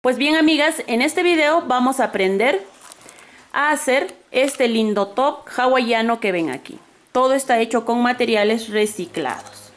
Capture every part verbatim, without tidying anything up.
Pues bien, amigas, en este video vamos a aprender a hacer este lindo top hawaiano que ven aquí. Todo está hecho con materiales reciclados.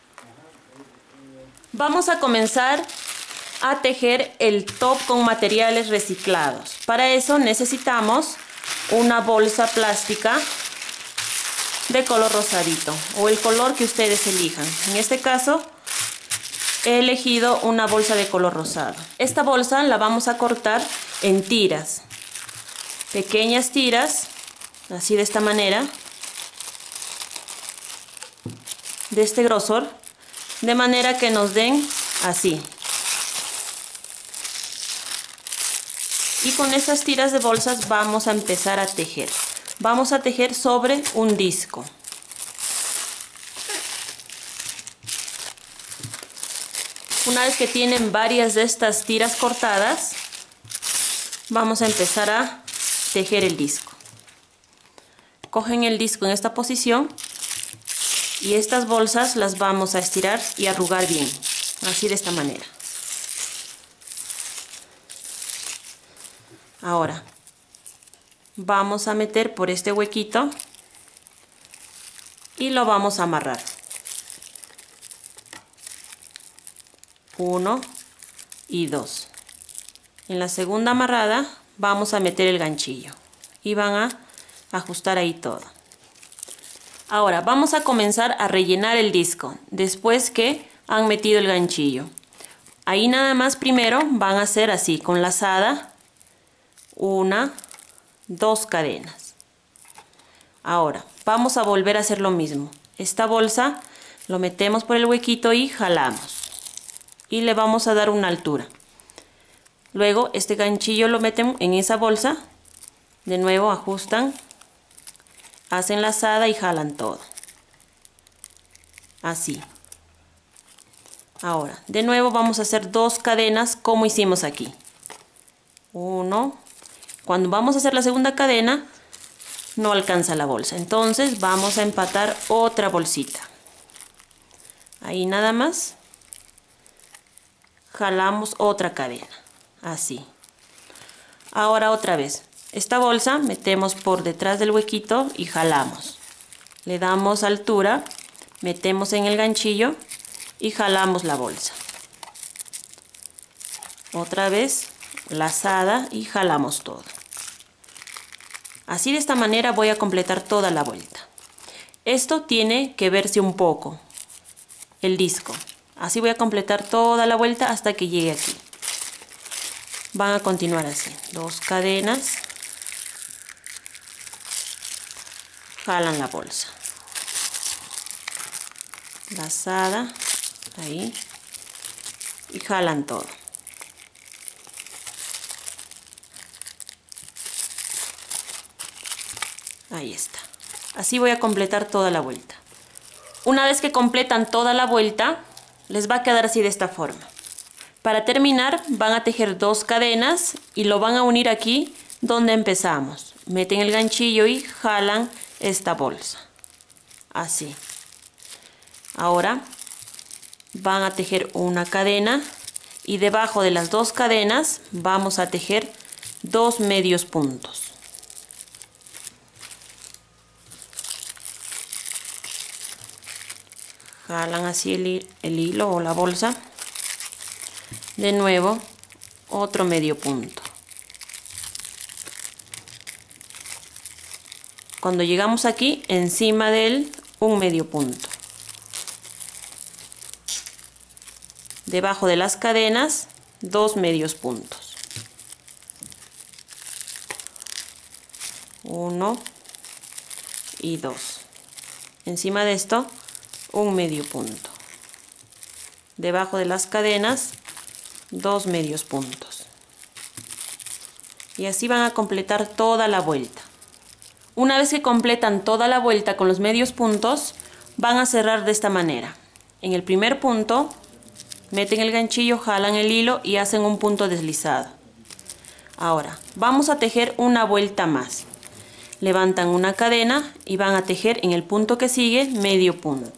Vamos a comenzar a tejer el top con materiales reciclados. Para eso necesitamos una bolsa plástica de color rosadito o el color que ustedes elijan. En este caso he elegido una bolsa de color rosado. Esta bolsa la vamos a cortar en tiras, pequeñas tiras, así de esta manera, de este grosor, de manera que nos den así. Y con estas tiras de bolsas vamos a empezar a tejer. Vamos a tejer sobre un disco. Una vez que tienen varias de estas tiras cortadas, vamos a empezar a tejer el disco. Cogen el disco en esta posición y estas bolsas las vamos a estirar y arrugar bien, así de esta manera. Ahora vamos a meter por este huequito y lo vamos a amarrar. Uno y dos. En la segunda amarrada vamos a meter el ganchillo y van a ajustar ahí todo. Ahora vamos a comenzar a rellenar el disco después que han metido el ganchillo. Ahí nada más primero van a hacer así con lazada, una, dos cadenas. Ahora vamos a volver a hacer lo mismo. Esta bolsa lo metemos por el huequito y jalamos. Y le vamos a dar una altura. Luego este ganchillo lo meten en esa bolsa. De nuevo ajustan, hacen lazada y jalan todo. Así. Ahora, de nuevo vamos a hacer dos cadenas como hicimos aquí. Uno. Cuando vamos a hacer la segunda cadena, no alcanza la bolsa. Entonces vamos a empatar otra bolsita. Ahí nada más. Jalamos otra cadena, así. Ahora otra vez, esta bolsa metemos por detrás del huequito y jalamos. Le damos altura, metemos en el ganchillo y jalamos la bolsa. Otra vez, lazada y jalamos todo. Así de esta manera voy a completar toda la vuelta. Esto tiene que verse un poco, el disco. Así voy a completar toda la vuelta hasta que llegue aquí. Van a continuar así. Dos cadenas. Jalan la bolsa. Lazada. Ahí. Y jalan todo. Ahí está. Así voy a completar toda la vuelta. Una vez que completan toda la vuelta, les va a quedar así de esta forma. Para terminar van a tejer dos cadenas y lo van a unir aquí donde empezamos. Meten el ganchillo y jalan esta bolsa. Así. Ahora van a tejer una cadena y debajo de las dos cadenas vamos a tejer dos medios puntos. Jalan así el, el hilo o la bolsa. De nuevo, otro medio punto. Cuando llegamos aquí, encima de él, un medio punto. Debajo de las cadenas, dos medios puntos. Uno y dos. Encima de esto, un medio punto. Debajo de las cadenas, dos medios puntos. Y así van a completar toda la vuelta. Una vez que completan toda la vuelta con los medios puntos, van a cerrar de esta manera. En el primer punto, meten el ganchillo, jalan el hilo y hacen un punto deslizado. Ahora, vamos a tejer una vuelta más. Levantan una cadena y van a tejer en el punto que sigue medio punto.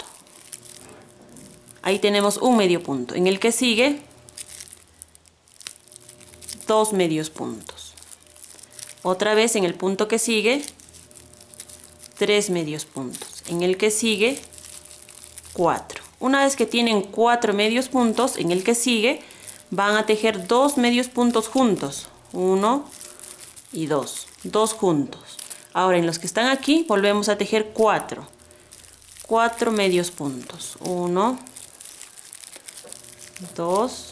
Ahí tenemos un medio punto. En el que sigue dos medios puntos. Otra vez en el punto que sigue, tres medios puntos. En el que sigue, cuatro. Una vez que tienen cuatro medios puntos, en el que sigue van a tejer dos medios puntos juntos. Uno y dos. Dos juntos. Ahora en los que están aquí volvemos a tejer cuatro. Cuatro medios puntos. Uno, dos.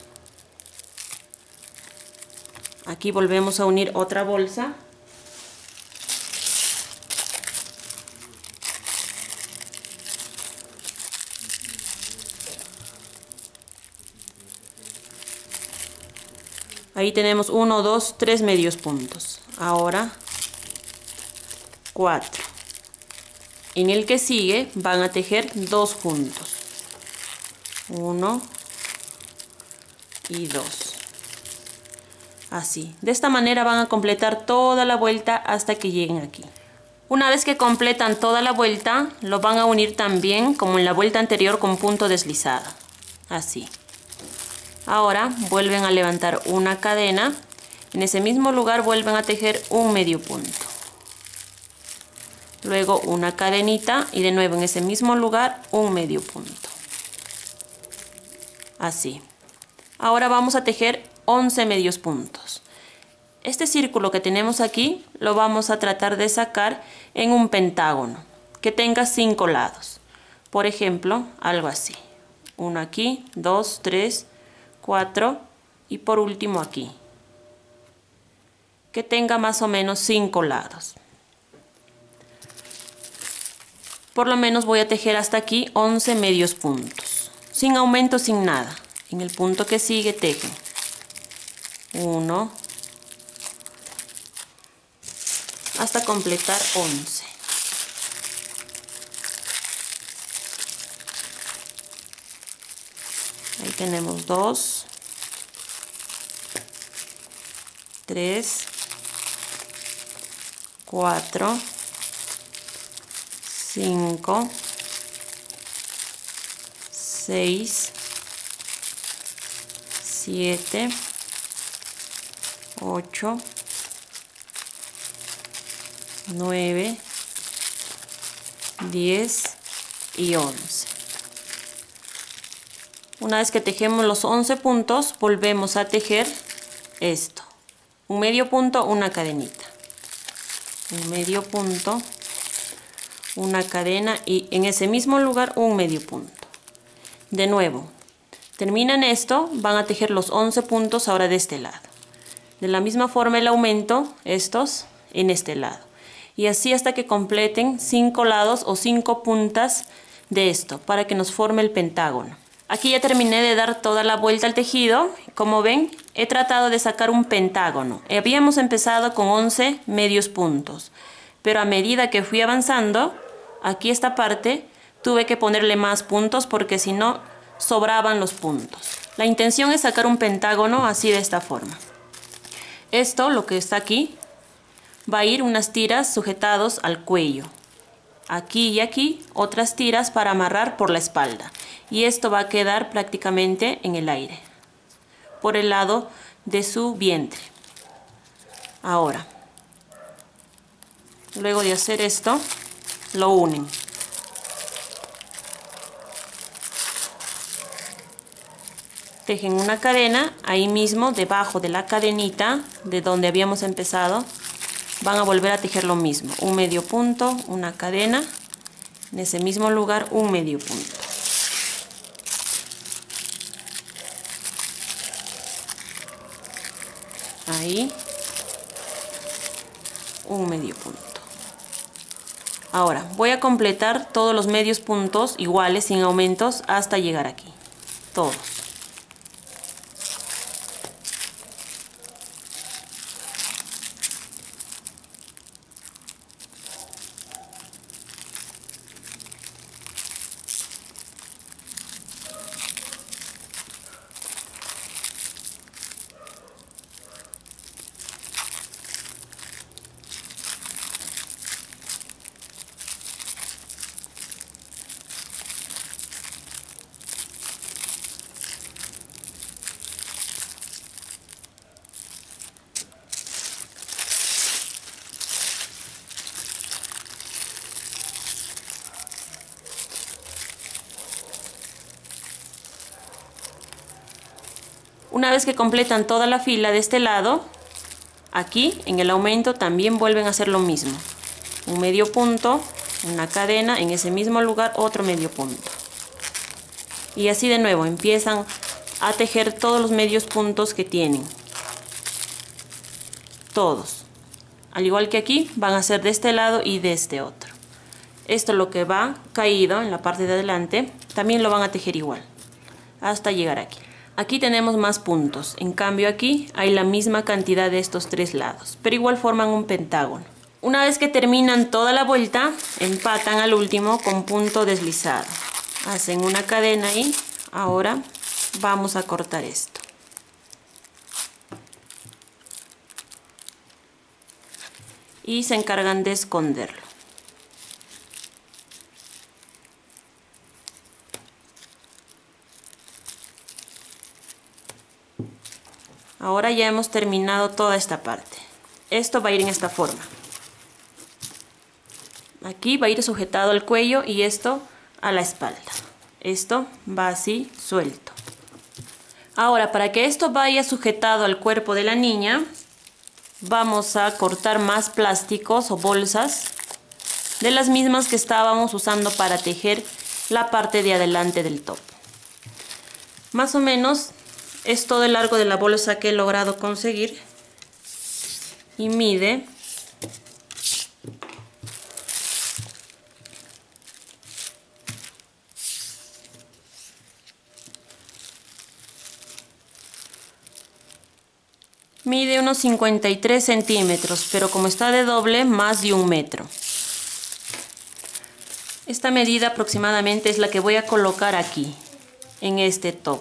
Aquí volvemos a unir otra bolsa. Ahí tenemos uno, dos, tres medios puntos. Ahora cuatro. En el que sigue van a tejer dos juntos. Uno y dos. Así. De esta manera van a completar toda la vuelta hasta que lleguen aquí. Una vez que completan toda la vuelta, lo van a unir también como en la vuelta anterior con punto deslizado. Así. Ahora vuelven a levantar una cadena. En ese mismo lugar vuelven a tejer un medio punto. Luego una cadenita y de nuevo en ese mismo lugar un medio punto. Así. Ahora vamos a tejer once medios puntos. Este círculo que tenemos aquí lo vamos a tratar de sacar en un pentágono que tenga cinco lados. Por ejemplo, algo así. Uno aquí, dos, tres, cuatro y por último aquí. Que tenga más o menos cinco lados. Por lo menos voy a tejer hasta aquí once medios puntos. Sin aumento, sin nada. En el punto que sigue tejen. Uno. Hasta completar once. Ahí tenemos dos. Tres. Cuatro. Cinco. Seis. Siete. Ocho. Nueve. Diez y once. Una vez que tejemos los once puntos, volvemos a tejer esto. Un medio punto, una cadenita. Un medio punto, una cadena y en ese mismo lugar un medio punto. De nuevo, terminan esto, van a tejer los once puntos ahora de este lado. De la misma forma el aumento, estos en este lado. Y así hasta que completen cinco lados o cinco puntas de esto, para que nos forme el pentágono. Aquí ya terminé de dar toda la vuelta al tejido. Como ven, he tratado de sacar un pentágono. Habíamos empezado con once medios puntos, pero a medida que fui avanzando, aquí esta parte, tuve que ponerle más puntos porque si no, sobraban los puntos. La intención es sacar un pentágono así de esta forma. Esto, lo que está aquí, va a ir unas tiras sujetados al cuello. Aquí y aquí otras tiras para amarrar por la espalda. Y esto va a quedar prácticamente en el aire, por el lado de su vientre. Ahora, luego de hacer esto, lo unen. Tejen una cadena ahí mismo, debajo de la cadenita de donde habíamos empezado. Van a volver a tejer lo mismo, un medio punto, una cadena, en ese mismo lugar un medio punto. Ahí, un medio punto. Ahora, voy a completar todos los medios puntos iguales, sin aumentos, hasta llegar aquí, todos. Una vez que completan toda la fila de este lado, aquí en el aumento también vuelven a hacer lo mismo. Un medio punto, una cadena, en ese mismo lugar otro medio punto. Y así de nuevo empiezan a tejer todos los medios puntos que tienen. Todos. Al igual que aquí, van a ser de este lado y de este otro. Esto lo que va caído en la parte de adelante, también lo van a tejer igual, hasta llegar aquí. Aquí tenemos más puntos, en cambio aquí hay la misma cantidad de estos tres lados, pero igual forman un pentágono. Una vez que terminan toda la vuelta, empatan al último con punto deslizado. Hacen una cadena ahí. Ahora vamos a cortar esto. Y se encargan de esconderlo. Ahora ya hemos terminado toda esta parte. Esto va a ir en esta forma. Aquí va a ir sujetado al cuello y esto a la espalda. Esto va así suelto. Ahora, para que esto vaya sujetado al cuerpo de la niña, vamos a cortar más plásticos o bolsas de las mismas que estábamos usando para tejer la parte de adelante del top. Más o menos es todo el largo de la bolsa que he logrado conseguir y mide mide unos cincuenta y tres centímetros, pero como está de doble, más de un metro. Esta medida aproximadamente es la que voy a colocar aquí, en este top.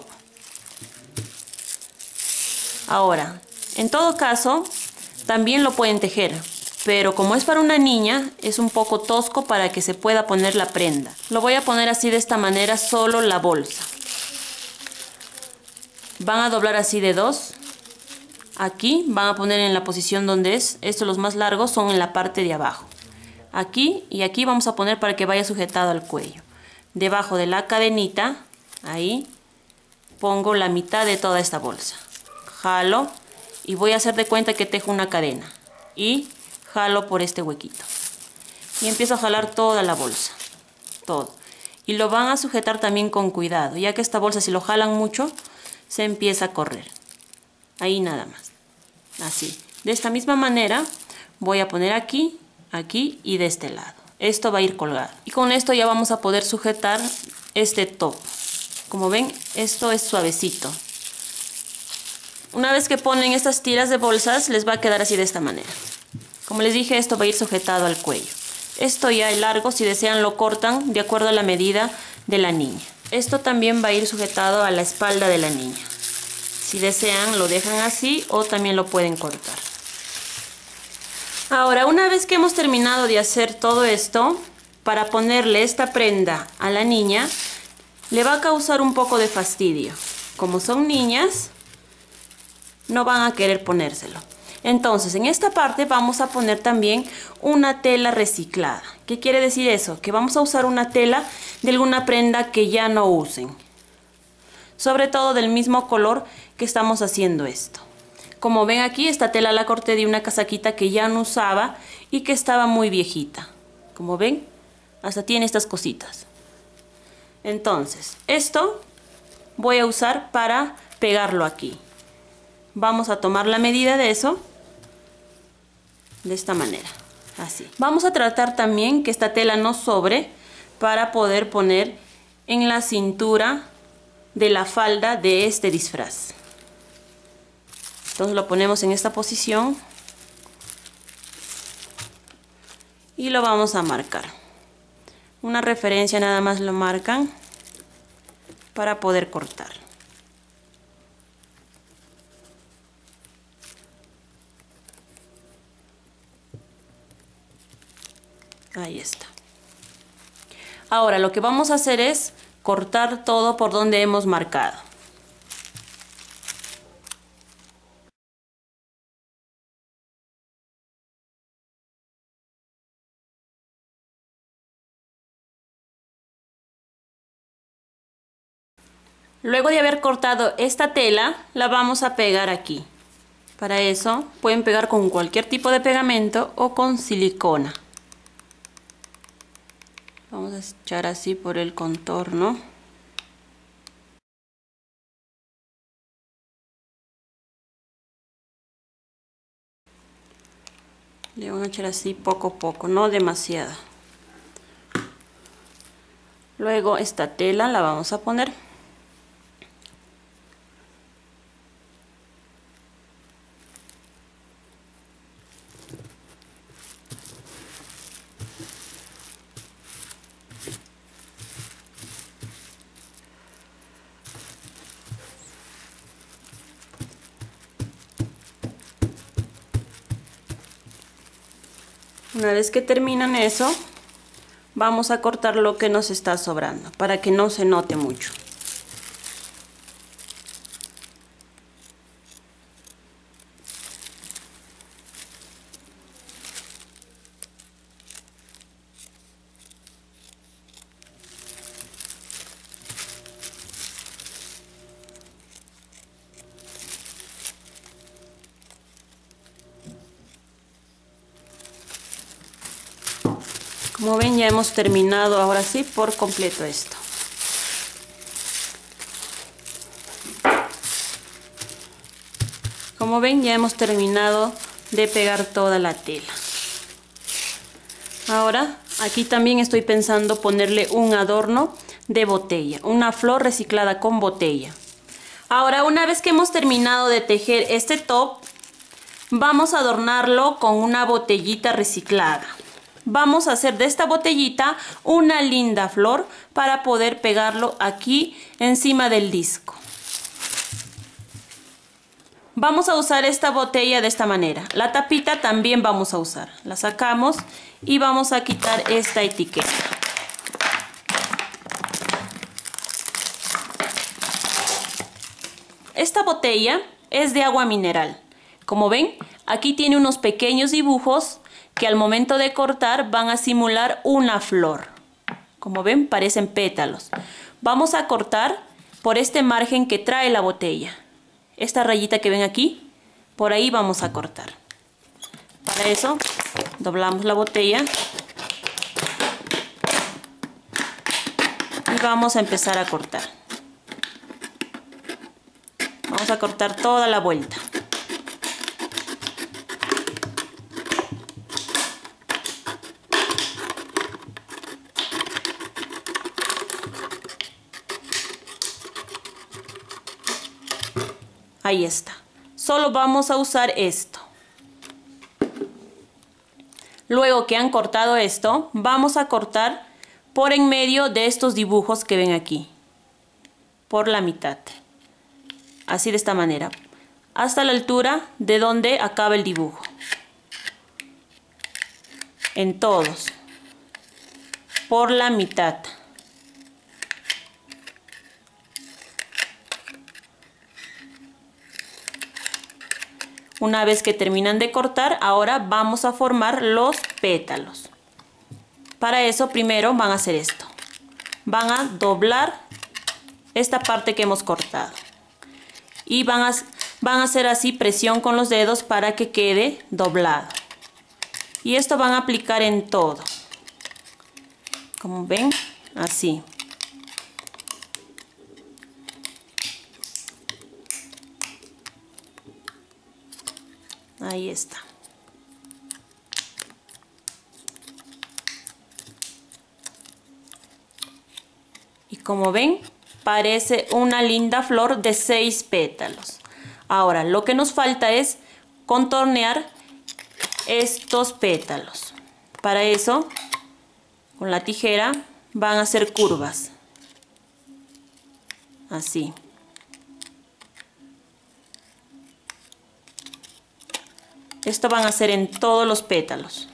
Ahora, en todo caso, también lo pueden tejer, pero como es para una niña, es un poco tosco para que se pueda poner la prenda. Lo voy a poner así de esta manera, solo la bolsa. Van a doblar así de dos. Aquí van a poner en la posición donde es. Estos los más largos son en la parte de abajo. Aquí y aquí vamos a poner para que vaya sujetado al cuello. Debajo de la cadenita, ahí, pongo la mitad de toda esta bolsa. Jalo y voy a hacer de cuenta que tejo una cadena. Y jalo por este huequito. Y empiezo a jalar toda la bolsa. Todo. Y lo van a sujetar también con cuidado, ya que esta bolsa si lo jalan mucho, se empieza a correr. Ahí nada más. Así. De esta misma manera voy a poner aquí, aquí y de este lado. Esto va a ir colgado. Y con esto ya vamos a poder sujetar este top. Como ven, esto es suavecito. Una vez que ponen estas tiras de bolsas, les va a quedar así de esta manera. Como les dije, esto va a ir sujetado al cuello. Esto ya es largo, si desean lo cortan de acuerdo a la medida de la niña. Esto también va a ir sujetado a la espalda de la niña. Si desean lo dejan así o también lo pueden cortar. Ahora, una vez que hemos terminado de hacer todo esto, para ponerle esta prenda a la niña, le va a causar un poco de fastidio. Como son niñas, no van a querer ponérselo. Entonces, en esta parte vamos a poner también una tela reciclada. ¿Qué quiere decir eso? Que vamos a usar una tela de alguna prenda que ya no usen. Sobre todo del mismo color que estamos haciendo esto. Como ven aquí, esta tela la corté de una casaquita que ya no usaba y que estaba muy viejita. Como ven, hasta tiene estas cositas. Entonces, esto voy a usar para pegarlo aquí. Vamos a tomar la medida de eso. De esta manera, así. Vamos a tratar también que esta tela no sobre para poder poner en la cintura de la falda de este disfraz. Entonces lo ponemos en esta posición y lo vamos a marcar. Una referencia nada más lo marcan para poder cortar. Ahí está. Ahora lo que vamos a hacer es cortar todo por donde hemos marcado. Luego de haber cortado esta tela, la vamos a pegar aquí. Para eso pueden pegar con cualquier tipo de pegamento o con silicona. Vamos a echar así por el contorno. Le van a echar así poco a poco, no demasiado. Luego esta tela la vamos a poner. Una vez que terminan eso, vamos a cortar lo que nos está sobrando para que no se note mucho. Como ven, ya hemos terminado ahora sí por completo esto. Como ven, ya hemos terminado de pegar toda la tela. Ahora, aquí también estoy pensando ponerle un adorno de botella, una flor reciclada con botella. Ahora, una vez que hemos terminado de tejer este top, vamos a adornarlo con una botellita reciclada. Vamos a hacer de esta botellita una linda flor para poder pegarlo aquí encima del disco. Vamos a usar esta botella de esta manera. La tapita también vamos a usar. La sacamos y vamos a quitar esta etiqueta. Esta botella es de agua mineral. Como ven, aquí tiene unos pequeños dibujos que al momento de cortar van a simular una flor. Como ven, parecen pétalos. Vamos a cortar por este margen que trae la botella. Esta rayita que ven aquí, por ahí vamos a cortar. Para eso, doblamos la botella y vamos a empezar a cortar. Vamos a cortar toda la vuelta. Ahí está. Solo vamos a usar esto. Luego que han cortado esto, vamos a cortar por en medio de estos dibujos que ven aquí. Por la mitad. Así de esta manera. Hasta la altura de donde acaba el dibujo. En todos. Por la mitad. Una vez que terminan de cortar, ahora vamos a formar los pétalos. Para eso primero van a hacer esto. Van a doblar esta parte que hemos cortado. Y van a, van a hacer así presión con los dedos para que quede doblado. Y esto van a aplicar en todo. Como ven, así. Ahí está. Y como ven, parece una linda flor de seis pétalos. Ahora, lo que nos falta es contornear estos pétalos. Para eso, con la tijera van a hacer curvas. Así. Esto van a hacer en todos los pétalos.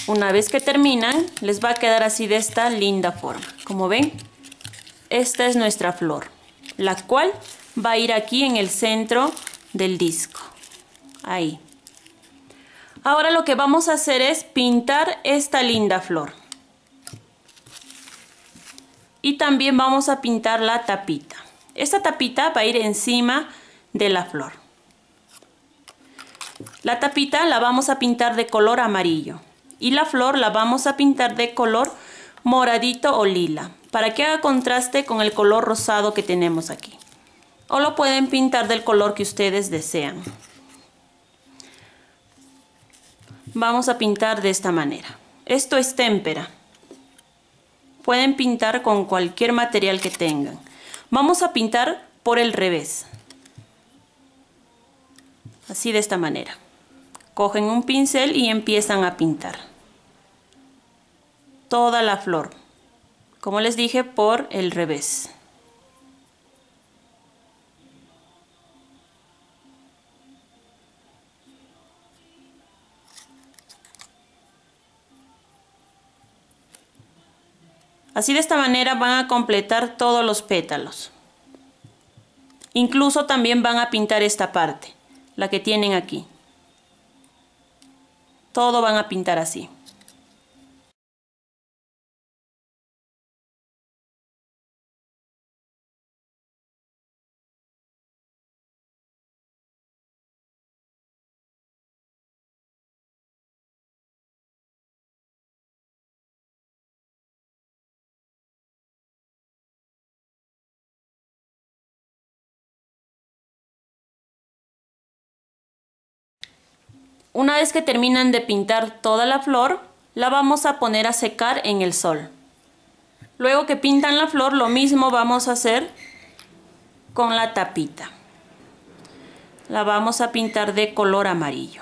Una vez que terminan, les va a quedar así de esta linda forma. Como ven, esta es nuestra flor, la cual va a ir aquí en el centro del disco. Ahí. Ahora lo que vamos a hacer es pintar esta linda flor. Y también vamos a pintar la tapita. Esta tapita va a ir encima de la flor. La tapita la vamos a pintar de color amarillo. Y la flor la vamos a pintar de color moradito o lila, para que haga contraste con el color rosado que tenemos aquí. O lo pueden pintar del color que ustedes desean. Vamos a pintar de esta manera. Esto es témpera. Pueden pintar con cualquier material que tengan. Vamos a pintar por el revés. Así de esta manera. Cogen un pincel y empiezan a pintar toda la flor, como les dije, por el revés. Así de esta manera van a completar todos los pétalos. Incluso también van a pintar esta parte, la que tienen aquí. Todo van a pintar así. Una vez que terminan de pintar toda la flor, la vamos a poner a secar en el sol. Luego que pintan la flor, lo mismo vamos a hacer con la tapita. La vamos a pintar de color amarillo.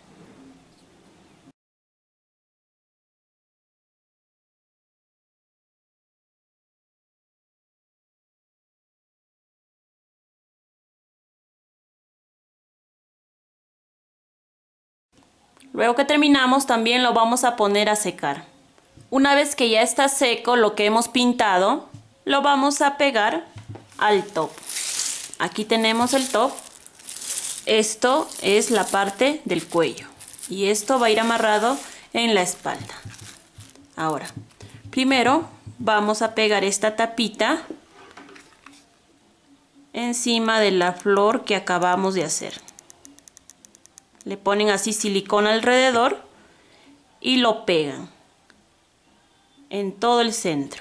Luego que terminamos, también lo vamos a poner a secar. Una vez que ya está seco lo que hemos pintado, lo vamos a pegar al top. Aquí tenemos el top. Esto es la parte del cuello. Y esto va a ir amarrado en la espalda. Ahora, primero vamos a pegar esta tapita encima de la flor que acabamos de hacer. Le ponen así silicona alrededor y lo pegan en todo el centro.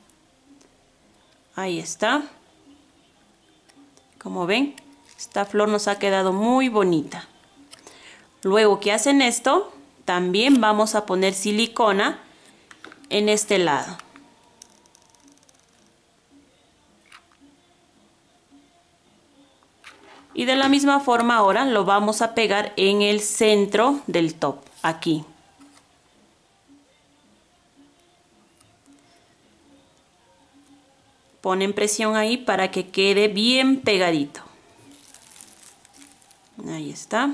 Ahí está. Como ven, esta flor nos ha quedado muy bonita. Luego que hacen esto, también vamos a poner silicona en este lado. Y de la misma forma ahora lo vamos a pegar en el centro del top, aquí. Ponen presión ahí para que quede bien pegadito. Ahí está.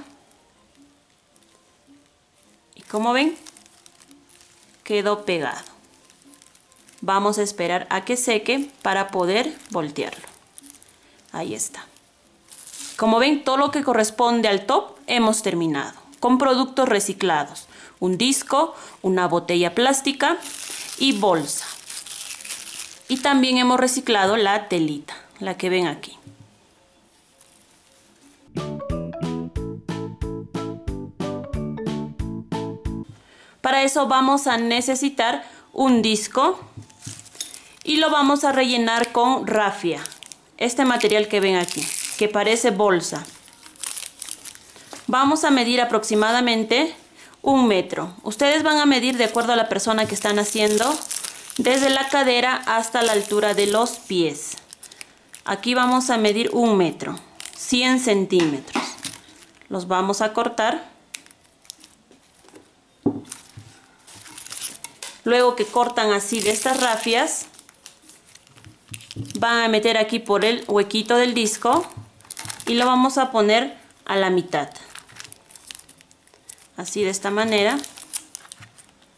Y como ven, quedó pegado. Vamos a esperar a que seque para poder voltearlo. Ahí está. Como ven, todo lo que corresponde al top hemos terminado. Con productos reciclados. Un disco, una botella plástica y bolsa. Y también hemos reciclado la telita, la que ven aquí. Para eso vamos a necesitar un disco y lo vamos a rellenar con rafia. Este material que ven aquí, que parece bolsa. Vamos a medir aproximadamente un metro. Ustedes van a medir de acuerdo a la persona que están haciendo, desde la cadera hasta la altura de los pies. Aquí vamos a medir un metro, cien centímetros. Los vamos a cortar. Luego que cortan así de estas rafias, van a meter aquí por el huequito del disco y lo vamos a poner a la mitad. Así de esta manera.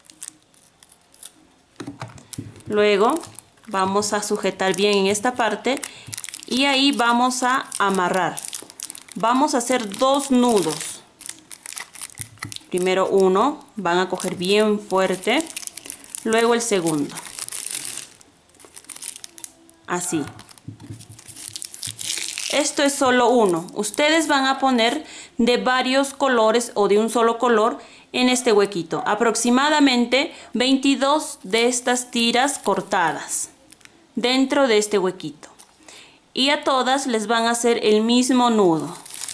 Luego vamos a sujetar bien en esta parte y ahí vamos a amarrar. Vamos a hacer dos nudos. Primero uno, van a coger bien fuerte, luego el segundo. Así. Esto es solo uno. Ustedes van a poner de varios colores o de un solo color en este huequito. Aproximadamente veintidós de estas tiras cortadas dentro de este huequito. Y a todas les van a hacer el mismo nudo.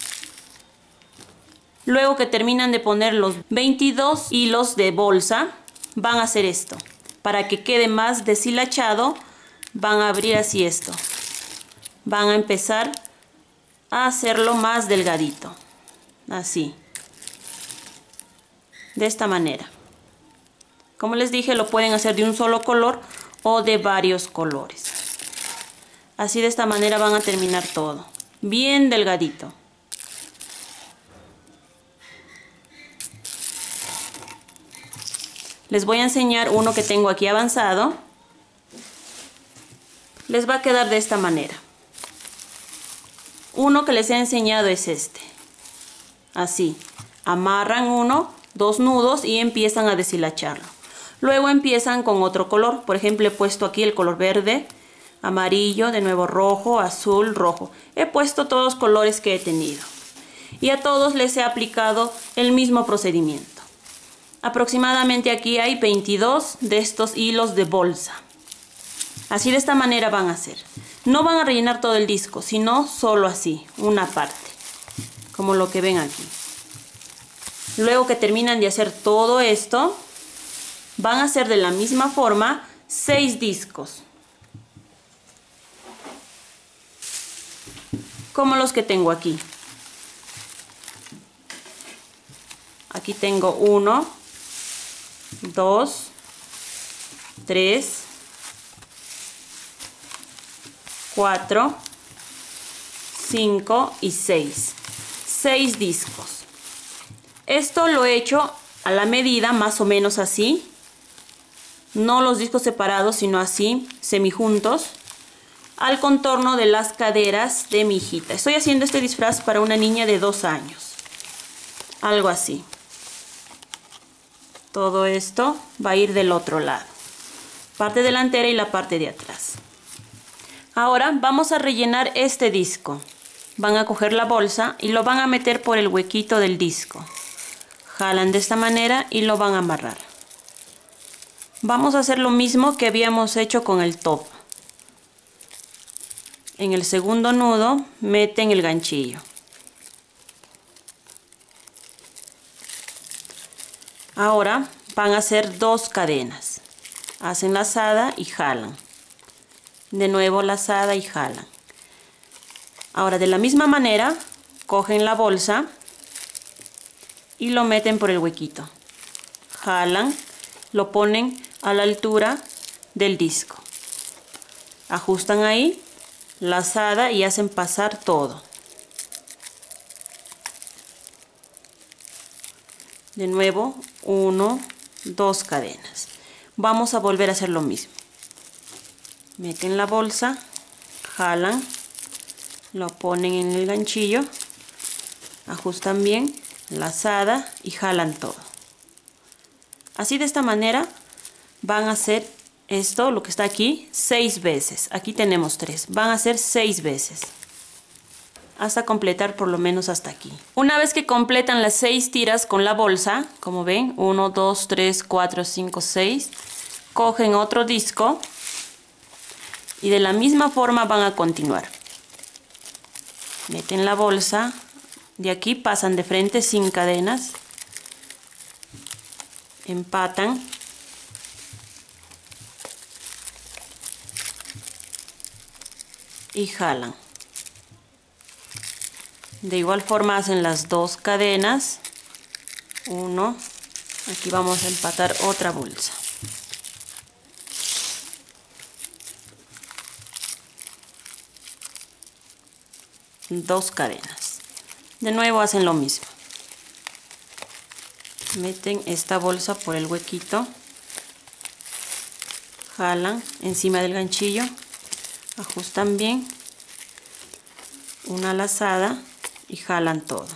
Luego que terminan de poner los veintidós hilos de bolsa, van a hacer esto. Para que quede más deshilachado, van a abrir así esto. Van a empezar a hacerlo más delgadito. Así. De esta manera. Como les dije, lo pueden hacer de un solo color o de varios colores. Así de esta manera van a terminar todo. Bien delgadito. Les voy a enseñar uno que tengo aquí avanzado. Les va a quedar de esta manera. Uno que les he enseñado es este. Así. Amarran uno, dos nudos y empiezan a deshilacharlo. Luego empiezan con otro color. Por ejemplo, he puesto aquí el color verde, amarillo, de nuevo rojo, azul, rojo. He puesto todos los colores que he tenido. Y a todos les he aplicado el mismo procedimiento. Aproximadamente aquí hay veintidós de estos hilos de bolsa. Así de esta manera van a hacer. No van a rellenar todo el disco, sino solo así, una parte. Como lo que ven aquí. Luego que terminan de hacer todo esto, van a hacer de la misma forma seis discos. Como los que tengo aquí. Aquí tengo uno, dos, tres, cuatro, cinco y seis. seis discos. Esto lo he hecho a la medida, más o menos así. No los discos separados, sino así, semijuntos. Al contorno de las caderas de mi hijita. Estoy haciendo este disfraz para una niña de dos años. Algo así. Todo esto va a ir del otro lado. Parte delantera y la parte de atrás. Ahora vamos a rellenar este disco. Van a coger la bolsa y lo van a meter por el huequito del disco. Jalan de esta manera y lo van a amarrar. Vamos a hacer lo mismo que habíamos hecho con el top. En el segundo nudo meten el ganchillo. Ahora van a hacer dos cadenas. Hacen lazada y jalan. De nuevo lazada y jalan. Ahora de la misma manera cogen la bolsa y lo meten por el huequito. Jalan, lo ponen a la altura del disco. Ajustan ahí, lazada y hacen pasar todo. De nuevo, uno, dos cadenas. Vamos a volver a hacer lo mismo. Meten la bolsa, jalan, lo ponen en el ganchillo, ajustan bien, lazada y jalan todo. Así de esta manera van a hacer esto, lo que está aquí, seis veces. Aquí tenemos tres, van a hacer seis veces. Hasta completar por lo menos hasta aquí. Una vez que completan las seis tiras con la bolsa, como ven, uno, dos, tres, cuatro, cinco, seis, cogen otro disco y de la misma forma van a continuar. Meten la bolsa, de aquí pasan de frente sin cadenas, empatan, y jalan. De igual forma hacen las dos cadenas, uno, aquí vamos a empatar otra bolsa. Dos cadenas. De nuevo hacen lo mismo. Meten esta bolsa por el huequito, jalan encima del ganchillo, ajustan bien, una lazada y jalan todo.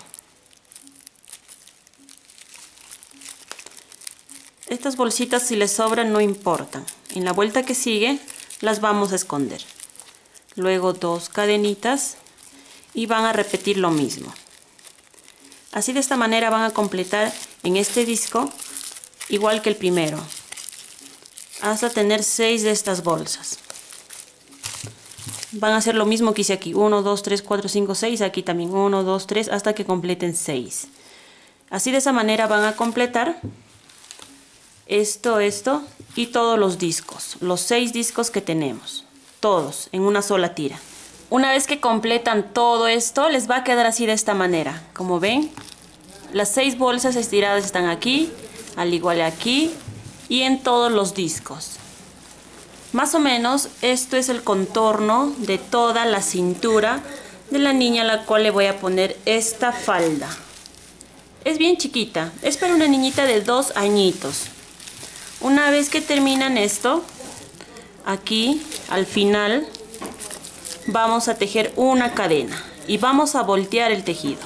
Estas bolsitas, si les sobran, no importan. En la vuelta que sigue las vamos a esconder. Luego dos cadenitas y van a repetir lo mismo. Así, de esta manera van a completar en este disco igual que el primero, hasta tener seis de estas bolsas. Van a hacer lo mismo que hice aquí, uno, dos, tres, cuatro, cinco, seis, aquí también uno, dos, tres, hasta que completen seis. Así, de esa manera van a completar esto, esto y todos los discos, los seis discos que tenemos, todos en una sola tira. Una vez que completan todo esto, les va a quedar así, de esta manera. Como ven, las seis bolsas estiradas están aquí, al igual aquí y en todos los discos. Más o menos esto es el contorno de toda la cintura de la niña a la cual le voy a poner esta falda. Es bien chiquita, es para una niñita de dos añitos. Una vez que terminan esto, aquí al final vamos a tejer una cadena y vamos a voltear el tejido.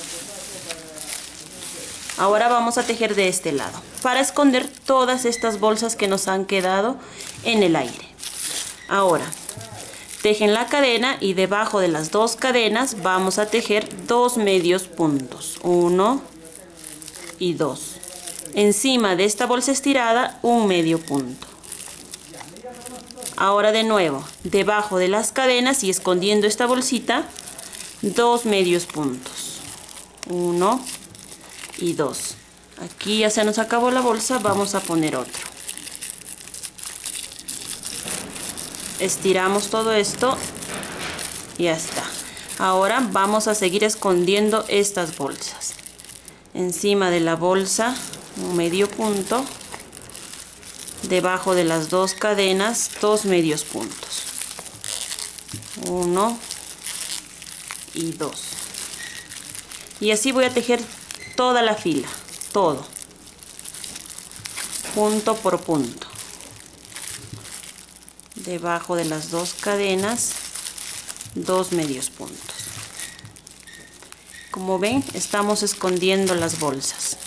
Ahora vamos a tejer de este lado para esconder todas estas bolsas que nos han quedado en el aire. Ahora tejen la cadena y debajo de las dos cadenas vamos a tejer dos medios puntos, uno y dos. Encima de esta bolsa estirada, un medio punto. Ahora de nuevo, debajo de las cadenas y escondiendo esta bolsita, dos medios puntos, uno y dos. Aquí ya se nos acabó la bolsa, vamos a poner otro. Estiramos todo esto y ya está. Ahora vamos a seguir escondiendo estas bolsas. Encima de la bolsa, un medio punto. Debajo de las dos cadenas, dos medios puntos, uno y dos. Y así voy a tejer toda la fila, todo, punto por punto. Debajo de las dos cadenas, dos medios puntos. Como ven, estamos escondiendo las bolsas.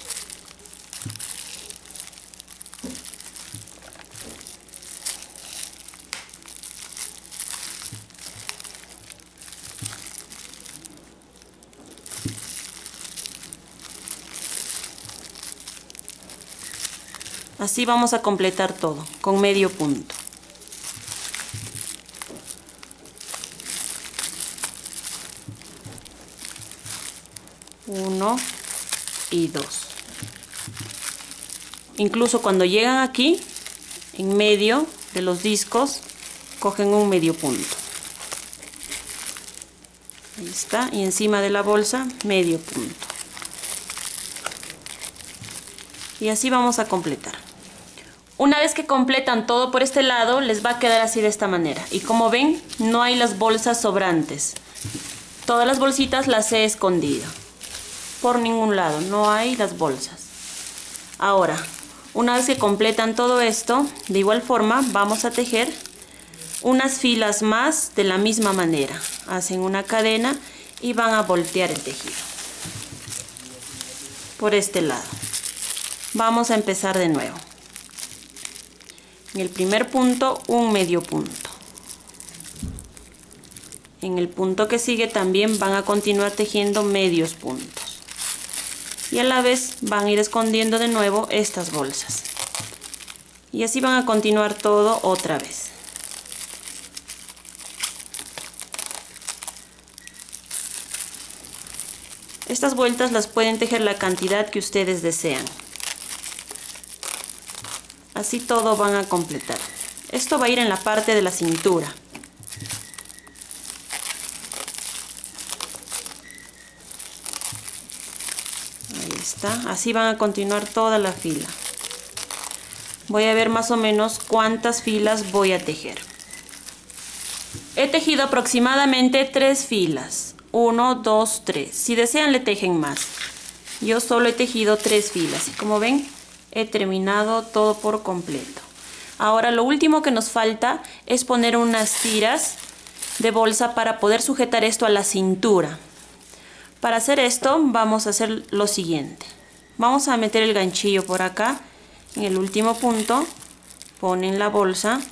Así vamos a completar todo con medio punto. Uno y dos. Incluso cuando llegan aquí, en medio de los discos, cogen un medio punto. Ahí está. Y encima de la bolsa, medio punto. Y así vamos a completar. Una vez que completan todo por este lado, les va a quedar así, de esta manera. Y como ven, no hay las bolsas sobrantes. Todas las bolsitas las he escondido. Por ningún lado, no hay las bolsas. Ahora, una vez que completan todo esto, de igual forma vamos a tejer unas filas más de la misma manera. Hacen una cadena y van a voltear el tejido. Por este lado. Vamos a empezar de nuevo. En el primer punto, un medio punto. En el punto que sigue también van a continuar tejiendo medios puntos. Y a la vez van a ir escondiendo de nuevo estas bolsas. Y así van a continuar todo otra vez. Estas vueltas las pueden tejer la cantidad que ustedes desean. Así todo van a completar. Esto va a ir en la parte de la cintura. Ahí está. Así van a continuar toda la fila. Voy a ver más o menos cuántas filas voy a tejer. He tejido aproximadamente tres filas. Uno, dos, tres. Si desean le tejen más. Yo solo he tejido tres filas. Y como ven, he terminado todo por completo. Ahora lo último que nos falta es poner unas tiras de bolsa para poder sujetar esto a la cintura. Para hacer esto vamos a hacer lo siguiente. Vamos a meter el ganchillo por acá, en el último punto, ponen la bolsa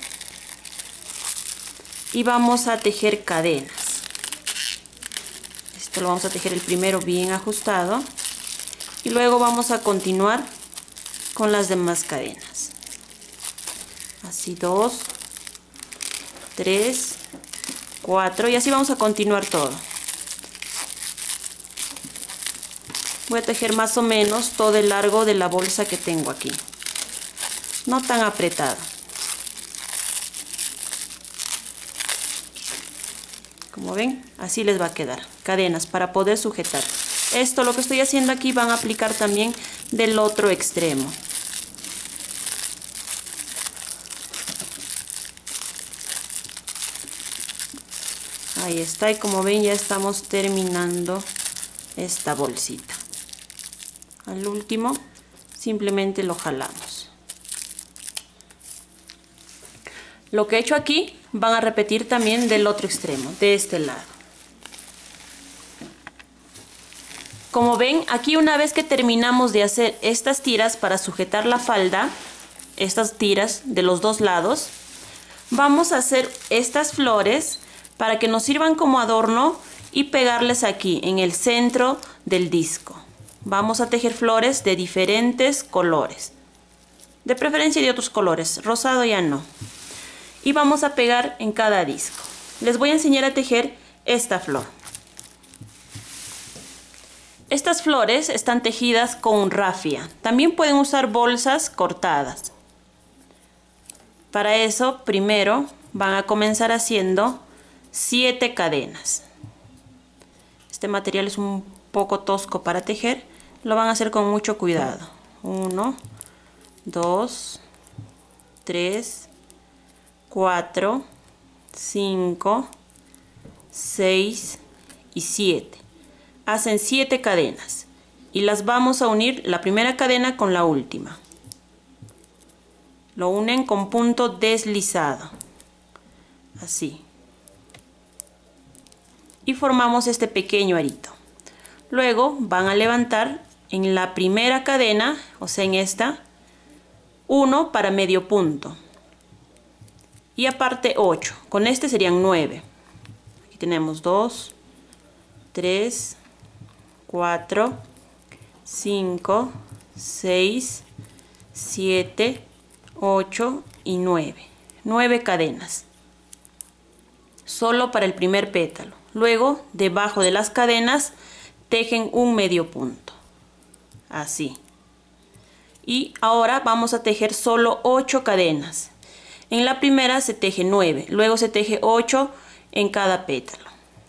y vamos a tejer cadenas. Esto lo vamos a tejer el primero bien ajustado y luego vamos a continuar con las demás cadenas. Así dos, tres, cuatro y así vamos a continuar todo. Voy a tejer más o menos todo el largo de la bolsa que tengo aquí, no tan apretado. Como ven, así les va a quedar, cadenas para poder sujetar. Esto, lo que estoy haciendo aquí, van a aplicar también del otro extremo. Ahí está, y como ven ya estamos terminando esta bolsita. Al último simplemente lo jalamos. Lo que he hecho aquí van a repetir también del otro extremo, de este lado. Como ven, aquí una vez que terminamos de hacer estas tiras para sujetar la falda, estas tiras de los dos lados, vamos a hacer estas flores para que nos sirvan como adorno y pegarles aquí en el centro del disco. Vamos a tejer flores de diferentes colores, de preferencia de otros colores, rosado ya no. Y vamos a pegar en cada disco. Les voy a enseñar a tejer esta flor. Estas flores están tejidas con rafia. También pueden usar bolsas cortadas. Para eso, primero van a comenzar haciendo siete cadenas. Este material es un poco tosco para tejer. Lo van a hacer con mucho cuidado. Uno, dos, tres, cuatro, cinco, seis y siete. Hacen siete cadenas y las vamos a unir la primera cadena con la última. Lo unen con punto deslizado, así. Y formamos este pequeño arito. Luego van a levantar en la primera cadena, o sea en esta, uno para medio punto. Y aparte ocho. Con este serían nueve. Aquí tenemos dos, tres, cuatro, cinco, seis, siete, ocho y nueve. nueve cadenas. Solo para el primer pétalo. Luego, debajo de las cadenas, tejen un medio punto. Así. Y ahora vamos a tejer solo ocho cadenas. En la primera se teje nueve, luego se teje ocho en cada pétalo.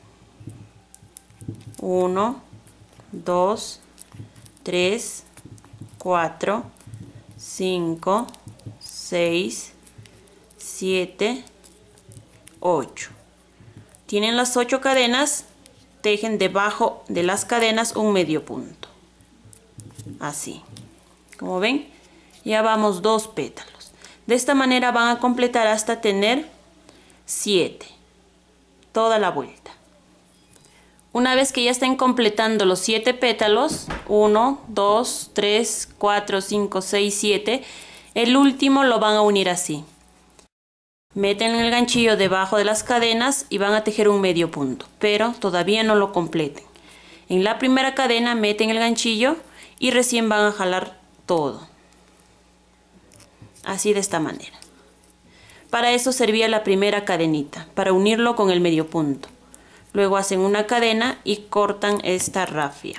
uno, dos, tres, cuatro, cinco, seis, siete, ocho. Tienen las ocho cadenas, tejen debajo de las cadenas un medio punto. Así. Como ven, ya vamos dos pétalos. De esta manera van a completar hasta tener siete. Toda la vuelta. Una vez que ya estén completando los siete pétalos, uno, dos, tres, cuatro, cinco, seis, siete, el último lo van a unir así. Meten el ganchillo debajo de las cadenas y van a tejer un medio punto, pero todavía no lo completen. En la primera cadena meten el ganchillo y recién van a jalar todo. Así de esta manera. Para eso servía la primera cadenita, para unirlo con el medio punto. Luego hacen una cadena y cortan esta rafia.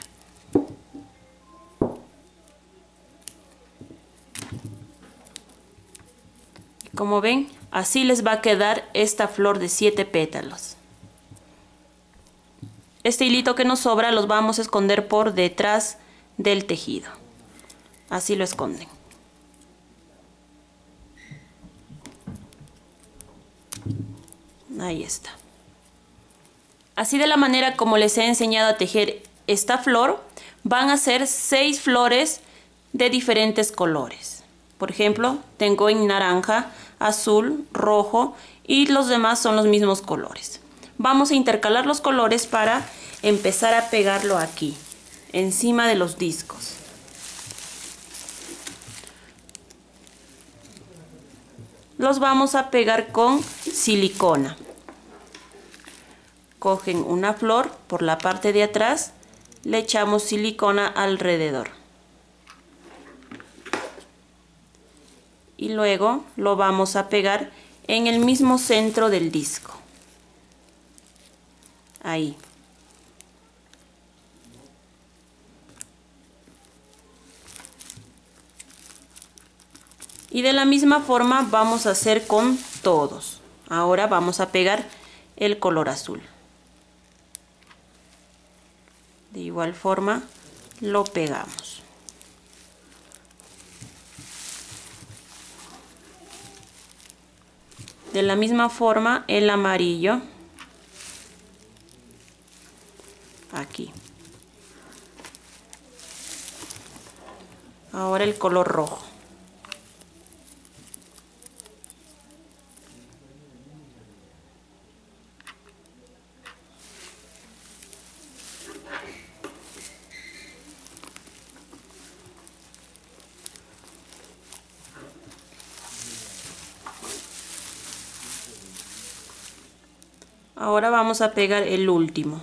Como ven, así les va a quedar esta flor de siete pétalos. Este hilito que nos sobra los vamos a esconder por detrás del tejido. Así lo esconden. Ahí está. Así de la manera como les he enseñado a tejer esta flor, van a hacer seis flores de diferentes colores. Por ejemplo, tengo en naranja, azul, rojo y los demás son los mismos colores. Vamos a intercalar los colores para empezar a pegarlo aquí, encima de los discos. Los vamos a pegar con silicona. Cogen una flor por la parte de atrás, le echamos silicona alrededor. Y luego lo vamos a pegar en el mismo centro del disco. Ahí. Y de la misma forma vamos a hacer con todos. Ahora vamos a pegar el color azul. De igual forma lo pegamos. De la misma forma el amarillo. Aquí. Ahora el color rojo. Ahora vamos a pegar el último.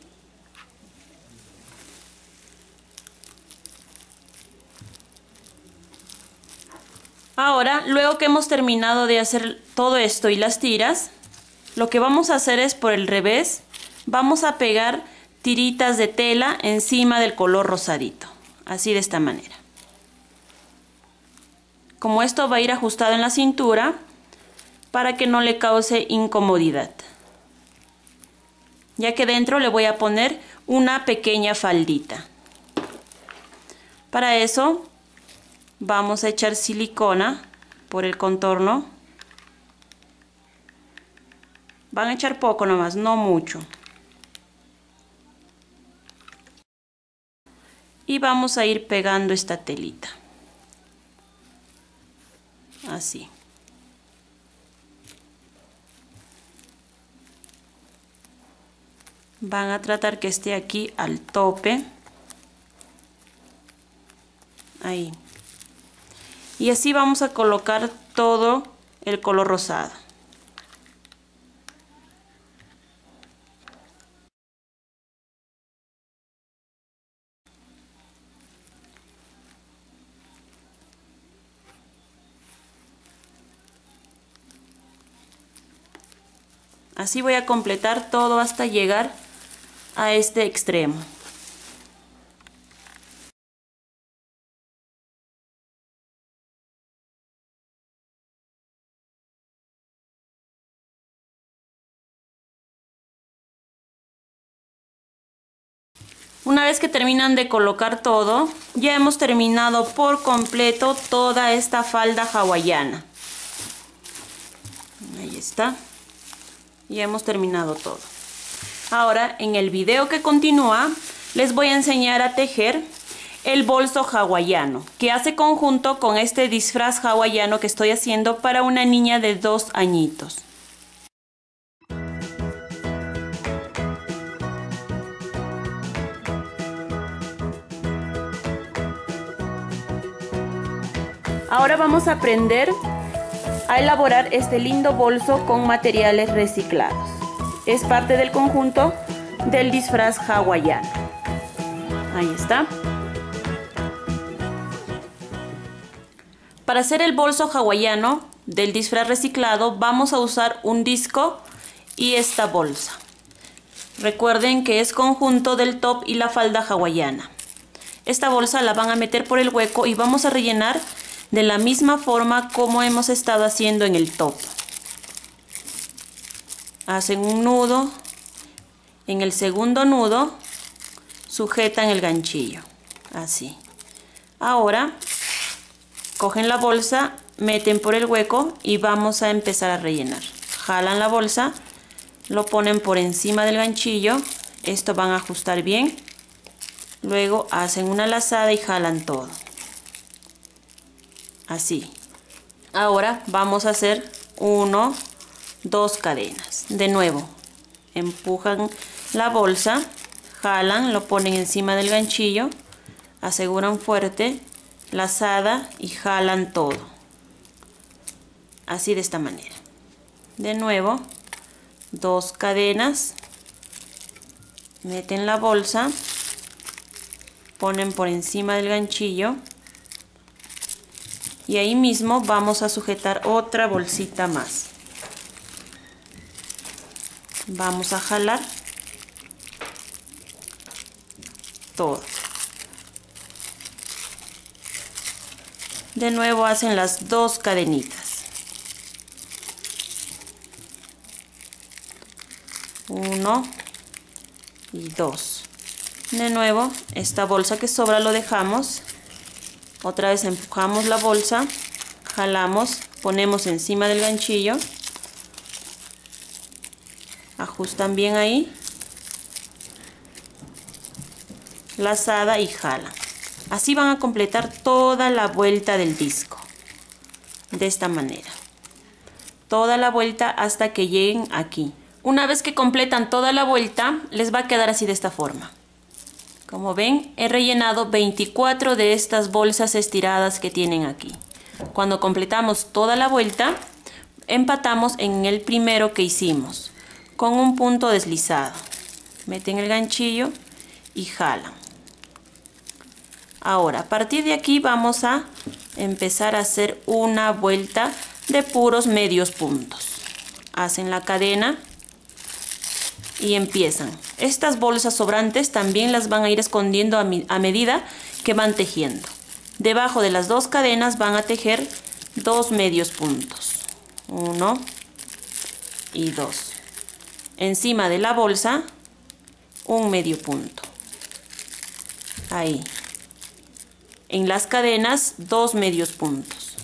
Ahora, luego que hemos terminado de hacer todo esto y las tiras, lo que vamos a hacer es por el revés, vamos a pegar tiritas de tela encima del color rosadito, así de esta manera. Como esto va a ir ajustado en la cintura, para que no le cause incomodidad. Ya que dentro le voy a poner una pequeña faldita. Para eso vamos a echar silicona por el contorno. Van a echar poco nomás, no mucho. Y vamos a ir pegando esta telita. Así. Van a tratar que esté aquí al tope. Ahí. Y así vamos a colocar todo el color rosado. Así voy a completar todo hasta llegar a este extremo. Una vez que terminan de colocar todo, ya hemos terminado por completo toda esta falda hawaiana. Ahí está. Ya hemos terminado todo. Ahora, en el video que continúa, les voy a enseñar a tejer el bolso hawaiano, que hace conjunto con este disfraz hawaiano que estoy haciendo para una niña de dos añitos. Ahora vamos a aprender a elaborar este lindo bolso con materiales reciclados. Es parte del conjunto del disfraz hawaiano. Ahí está. Para hacer el bolso hawaiano del disfraz reciclado vamos a usar un disco y esta bolsa. Recuerden que es conjunto del top y la falda hawaiana. Esta bolsa la van a meter por el hueco y vamos a rellenar de la misma forma como hemos estado haciendo en el top. Hacen un nudo, en el segundo nudo sujetan el ganchillo, así. Ahora cogen la bolsa, meten por el hueco y vamos a empezar a rellenar. Jalan la bolsa, lo ponen por encima del ganchillo, esto van a ajustar bien, luego hacen una lazada y jalan todo. Así, Ahora vamos a hacer uno, dos cadenas. De nuevo, empujan la bolsa, jalan, lo ponen encima del ganchillo, aseguran fuerte, lazada y jalan todo. Así de esta manera. De nuevo, dos cadenas, meten la bolsa, ponen por encima del ganchillo y ahí mismo vamos a sujetar otra bolsita más. Vamos a jalar todo. De nuevo hacen las dos cadenitas. Uno y dos. De nuevo, esta bolsa que sobra lo dejamos. Otra vez empujamos la bolsa, jalamos, ponemos encima del ganchillo. Ajustan bien ahí. Lazada y jalan. Así van a completar toda la vuelta del disco. De esta manera. Toda la vuelta hasta que lleguen aquí. Una vez que completan toda la vuelta, les va a quedar así de esta forma. Como ven, he rellenado veinticuatro de estas bolsas estiradas que tienen aquí. Cuando completamos toda la vuelta, empatamos en el primero que hicimos, con un punto deslizado. Meten el ganchillo y jalan. Ahora, a partir de aquí vamos a empezar a hacer una vuelta de puros medios puntos. Hacen la cadena y empiezan. Estas bolsas sobrantes también las van a ir escondiendo a, a medida que van tejiendo. Debajo de las dos cadenas van a tejer dos medios puntos. Uno y dos. Encima de la bolsa, un medio punto. Ahí. En las cadenas, dos medios puntos.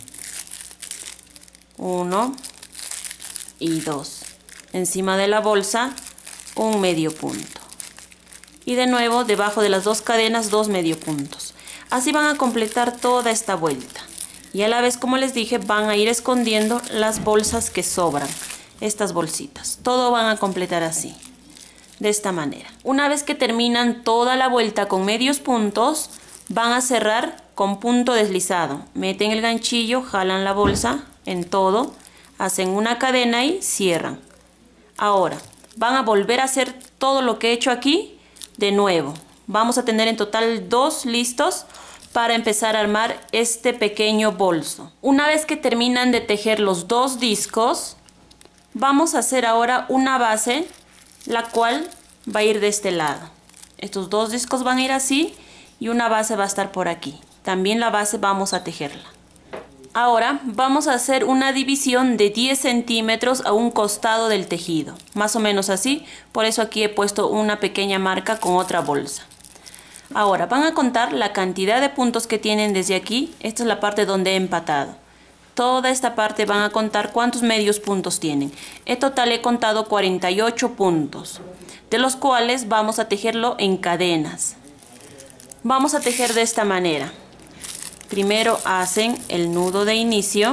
Uno y dos. Encima de la bolsa, un medio punto. Y de nuevo, debajo de las dos cadenas, dos medio puntos. Así van a completar toda esta vuelta. Y a la vez, como les dije, van a ir escondiendo las bolsas que sobran. Estas bolsitas. Todo van a completar así. De esta manera. Una vez que terminan toda la vuelta con medios puntos, van a cerrar con punto deslizado. Meten el ganchillo, jalan la bolsa en todo, hacen una cadena y cierran. Ahora, van a volver a hacer todo lo que he hecho aquí de nuevo. Vamos a tener en total dos listos para empezar a armar este pequeño bolso. Una vez que terminan de tejer los dos discos, vamos a hacer ahora una base, la cual va a ir de este lado. Estos dos discos van a ir así y una base va a estar por aquí. También la base vamos a tejerla. Ahora vamos a hacer una división de diez centímetros a un costado del tejido. Más o menos así. Por eso aquí he puesto una pequeña marca con otra bolsa. Ahora van a contar la cantidad de puntos que tienen desde aquí. Esta es la parte donde he empatado. Toda esta parte van a contar cuántos medios puntos tienen. En total he contado cuarenta y ocho puntos, de los cuales vamos a tejerlo en cadenas. Vamos a tejer de esta manera. Primero hacen el nudo de inicio.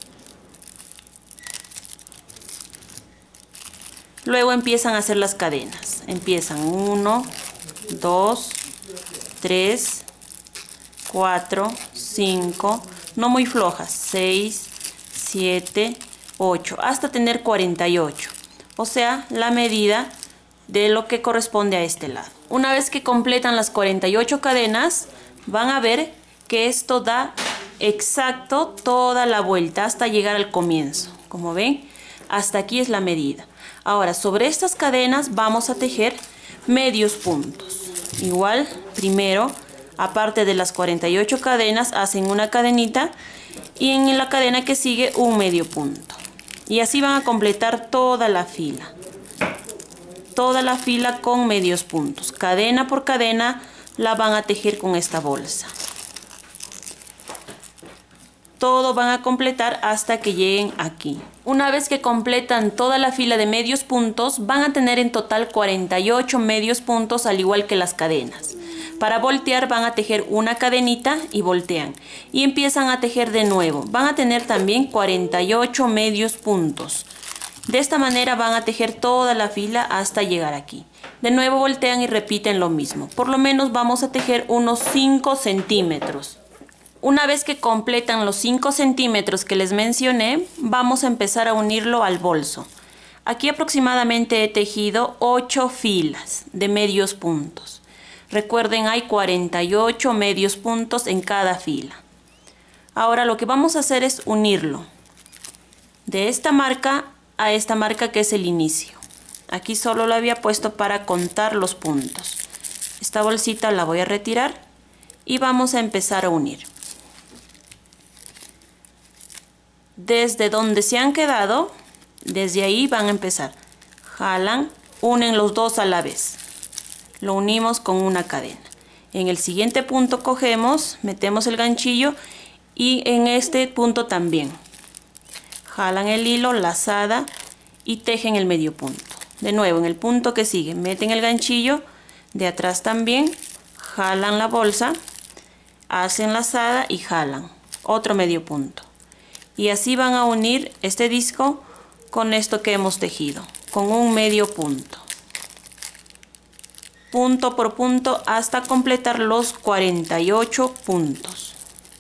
Luego empiezan a hacer las cadenas. Empiezan uno, dos, tres, cuatro, cinco, no muy flojas, seis, siete, ocho, hasta tener cuarenta y ocho. O sea, la medida de lo que corresponde a este lado. Una vez que completan las cuarenta y ocho cadenas, van a ver que esto da exacto toda la vuelta hasta llegar al comienzo. Como ven, hasta aquí es la medida. Ahora, sobre estas cadenas vamos a tejer medios puntos. Igual, primero, aparte de las cuarenta y ocho cadenas, hacen una cadenita y en la cadena que sigue un medio punto. Y así van a completar toda la fila. Toda la fila con medios puntos. Cadena por cadena la van a tejer con esta bolsa. Todo van a completar hasta que lleguen aquí. Una vez que completan toda la fila de medios puntos, van a tener en total cuarenta y ocho medios puntos, al igual que las cadenas. Para voltear van a tejer una cadenita y voltean. Y empiezan a tejer de nuevo. Van a tener también cuarenta y ocho medios puntos. De esta manera van a tejer toda la fila hasta llegar aquí. De nuevo voltean y repiten lo mismo. Por lo menos vamos a tejer unos cinco centímetros. Una vez que completan los cinco centímetros que les mencioné, vamos a empezar a unirlo al bolso. Aquí aproximadamente he tejido ocho filas de medios puntos. Recuerden, hay cuarenta y ocho medios puntos en cada fila. Ahora lo que vamos a hacer es unirlo de esta marca a esta marca que es el inicio. Aquí solo lo había puesto para contar los puntos. Esta bolsita la voy a retirar y vamos a empezar a unir. Desde donde se han quedado, desde ahí van a empezar. Jalan, unen los dos a la vez. Lo unimos con una cadena. En el siguiente punto cogemos, metemos el ganchillo y en este punto también. Jalan el hilo, lazada y tejen el medio punto. De nuevo, en el punto que sigue, meten el ganchillo, de atrás también, jalan la bolsa, hacen lazada y jalan otro medio punto. Y así van a unir este disco con esto que hemos tejido, con un medio punto. Punto por punto hasta completar los cuarenta y ocho puntos.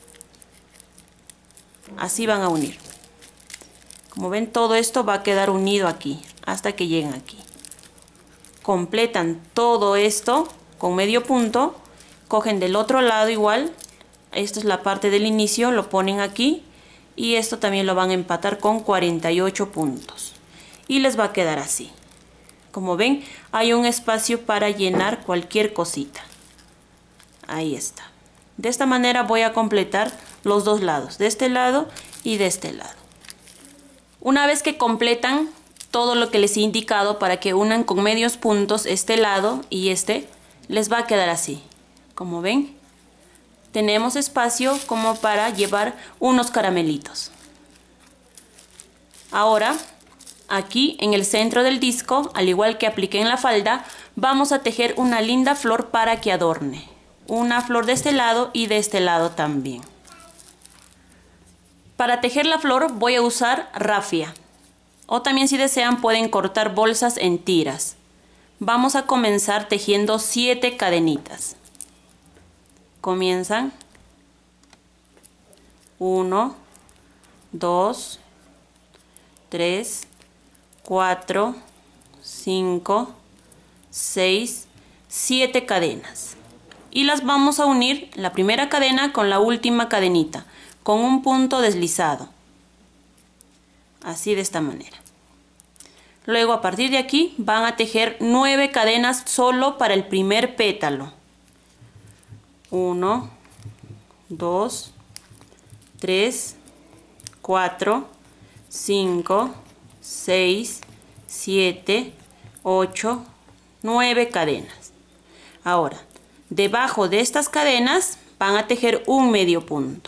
Así van a unir. Como ven, todo esto va a quedar unido aquí, hasta que lleguen aquí. Completan todo esto con medio punto, cogen del otro lado igual, esta es la parte del inicio, lo ponen aquí y esto también lo van a empatar con cuarenta y ocho puntos. Y les va a quedar así. Como ven, hay un espacio para llenar cualquier cosita. Ahí está. De esta manera voy a completar los dos lados, de este lado y de este lado. Una vez que completan todo lo que les he indicado para que unan con medios puntos este lado y este, les va a quedar así. Como ven, tenemos espacio como para llevar unos caramelitos. Ahora, aquí en el centro del disco, al igual que apliqué en la falda, vamos a tejer una linda flor para que adorne. Una flor de este lado y de este lado también. Para tejer la flor voy a usar rafia. O también, si desean, pueden cortar bolsas en tiras. Vamos a comenzar tejiendo siete cadenitas. Comienzan uno, dos, tres, cuatro, cinco, seis, siete cadenas. Y las vamos a unir la primera cadena con la última cadenita, con un punto deslizado. Así, de esta manera. Luego, a partir de aquí van a tejer nueve cadenas solo para el primer pétalo. uno, dos, tres, cuatro, cinco, seis, siete, ocho, nueve cadenas. Ahora, debajo de estas cadenas van a tejer un medio punto.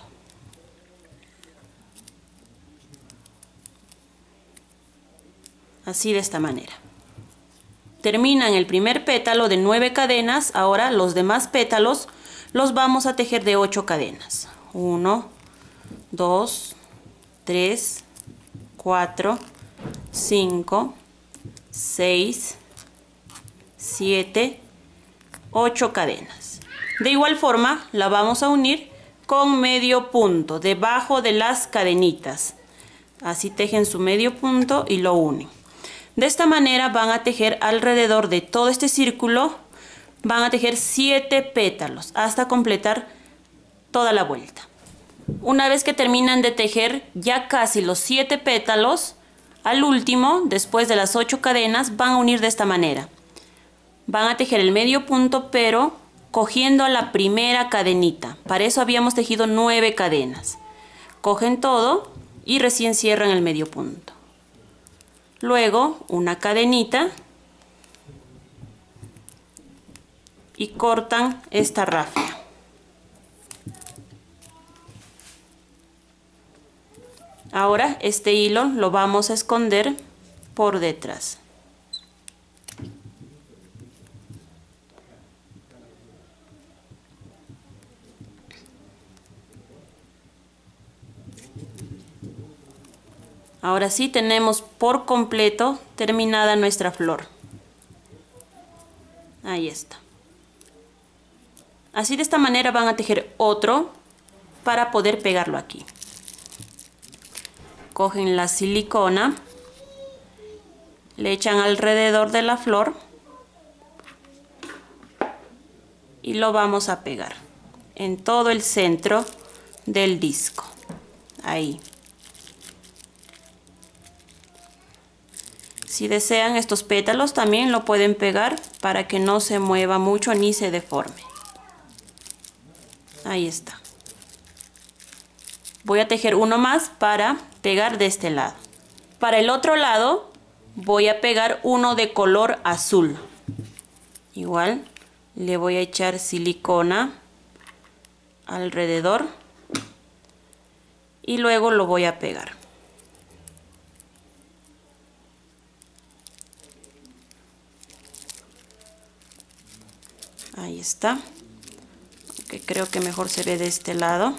Así, de esta manera. Terminan el primer pétalo de nueve cadenas. Ahora los demás pétalos los vamos a tejer de ocho cadenas. uno, dos, tres, cuatro, cinco, seis, siete, ocho cadenas. De igual forma la vamos a unir con medio punto debajo de las cadenitas. Así tejen su medio punto y lo unen. De esta manera van a tejer alrededor de todo este círculo, van a tejer siete pétalos hasta completar toda la vuelta. Una vez que terminan de tejer ya casi los siete pétalos, al último, después de las ocho cadenas, van a unir de esta manera. Van a tejer el medio punto, pero cogiendo a la primera cadenita. Para eso habíamos tejido nueve cadenas. Cogen todo y recién cierran el medio punto. Luego una cadenita y cortan esta rafia. Ahora este hilo lo vamos a esconder por detrás. Ahora sí tenemos por completo terminada nuestra flor. Ahí está. Así de esta manera van a tejer otro para poder pegarlo aquí. Cogen la silicona, le echan alrededor de la flor y lo vamos a pegar en todo el centro del disco. Ahí. Si desean estos pétalos también lo pueden pegar para que no se mueva mucho ni se deforme. Ahí está. Voy a tejer uno más para pegar de este lado. Para el otro lado voy a pegar uno de color azul. Igual le voy a echar silicona alrededor y luego lo voy a pegar. Ahí está. Que creo que mejor se ve de este lado.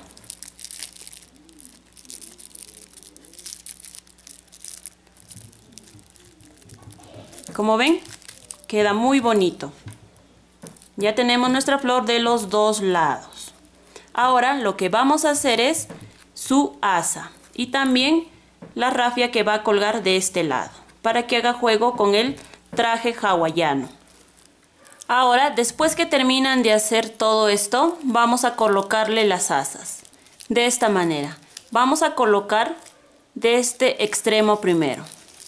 Como ven, queda muy bonito. Ya tenemos nuestra flor de los dos lados. Ahora lo que vamos a hacer es su asa y también la rafia que va a colgar de este lado para que haga juego con el traje hawaiano. Ahora, después que terminan de hacer todo esto, vamos a colocarle las asas. De esta manera. Vamos a colocar de este extremo primero.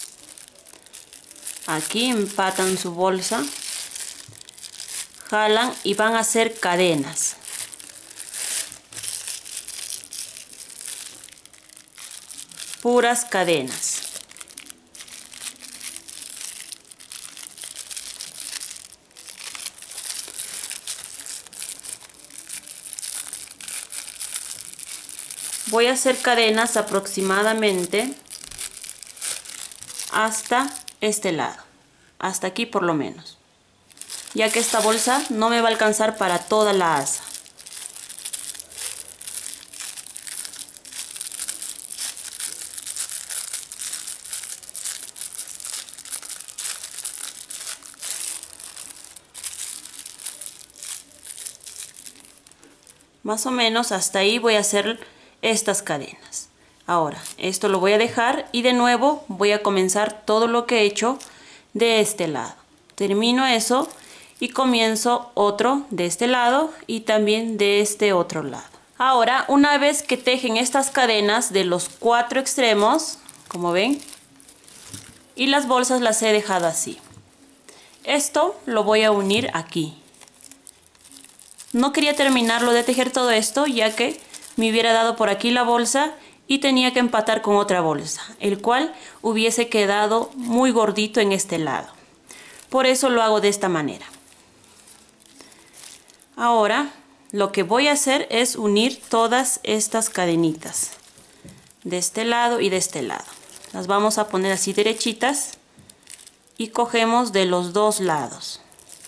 Aquí empatan su bolsa. Jalan y van a hacer cadenas. Puras cadenas. Voy a hacer cadenas aproximadamente hasta este lado, hasta aquí por lo menos, ya que esta bolsa no me va a alcanzar para toda la asa. Más o menos hasta ahí voy a hacer estas cadenas. Ahora esto lo voy a dejar y de nuevo voy a comenzar todo lo que he hecho de este lado. Termino eso y comienzo otro de este lado y también de este otro lado. Ahora, una vez que tejen estas cadenas de los cuatro extremos, como ven, y las bolsas las he dejado así. Esto lo voy a unir aquí. No quería terminarlo de tejer todo esto ya que me hubiera dado por aquí la bolsa y tenía que empatar con otra bolsa, el cual hubiese quedado muy gordito en este lado. Por eso lo hago de esta manera. Ahora lo que voy a hacer es unir todas estas cadenitas de este lado y de este lado. Las vamos a poner así derechitas y cogemos de los dos lados.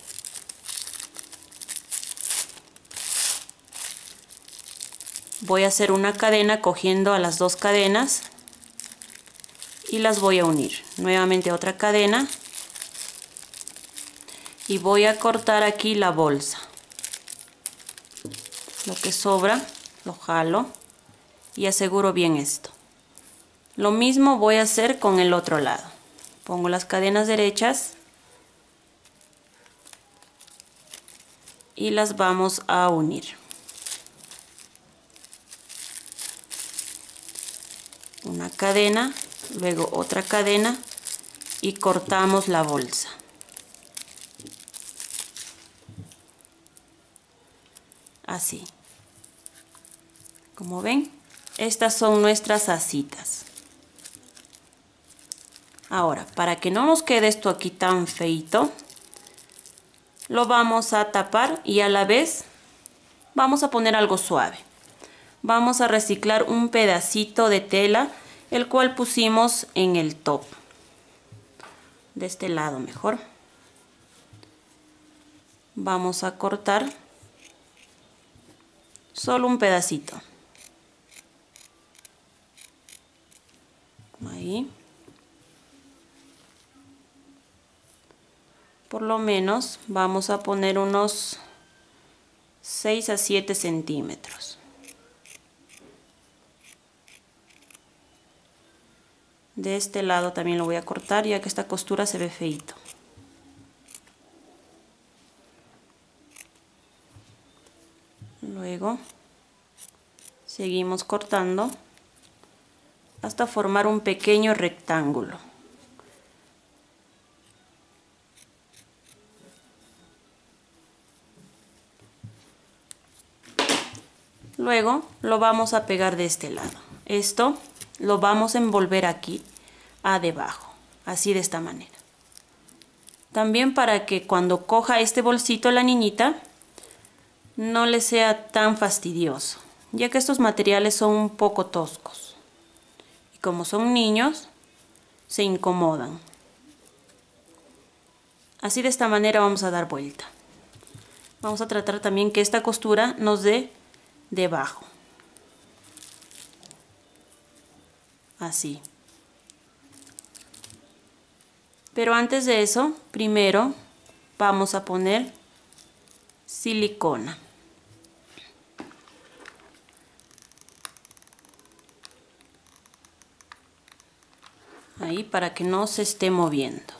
Voy a hacer una cadena cogiendo a las dos cadenas y las voy a unir. Nuevamente otra cadena y voy a cortar aquí la bolsa. Lo que sobra lo jalo y aseguro bien esto. Lo mismo voy a hacer con el otro lado. Pongo las cadenas derechas y las vamos a unir. Una cadena, luego otra cadena y cortamos la bolsa. Así. Como ven, estas son nuestras asitas. Ahora, para que no nos quede esto aquí tan feito, lo vamos a tapar y a la vez vamos a poner algo suave. Vamos a reciclar un pedacito de tela, el cual pusimos en el top. De este lado mejor. Vamos a cortar solo un pedacito. Ahí. Ahí. Por lo menos vamos a poner unos seis a siete centímetros. De este lado también lo voy a cortar, ya que esta costura se ve feito. Luego seguimos cortando hasta formar un pequeño rectángulo. Luego lo vamos a pegar de este lado. Esto lo vamos a envolver aquí a debajo, así de esta manera. También para que cuando coja este bolsito la niñita no le sea tan fastidioso, ya que estos materiales son un poco toscos. Y como son niños, se incomodan. Así de esta manera vamos a dar vuelta. Vamos a tratar también que esta costura nos dé debajo. Así. Pero antes de eso, primero vamos a poner silicona. Ahí, para que no se esté moviendo.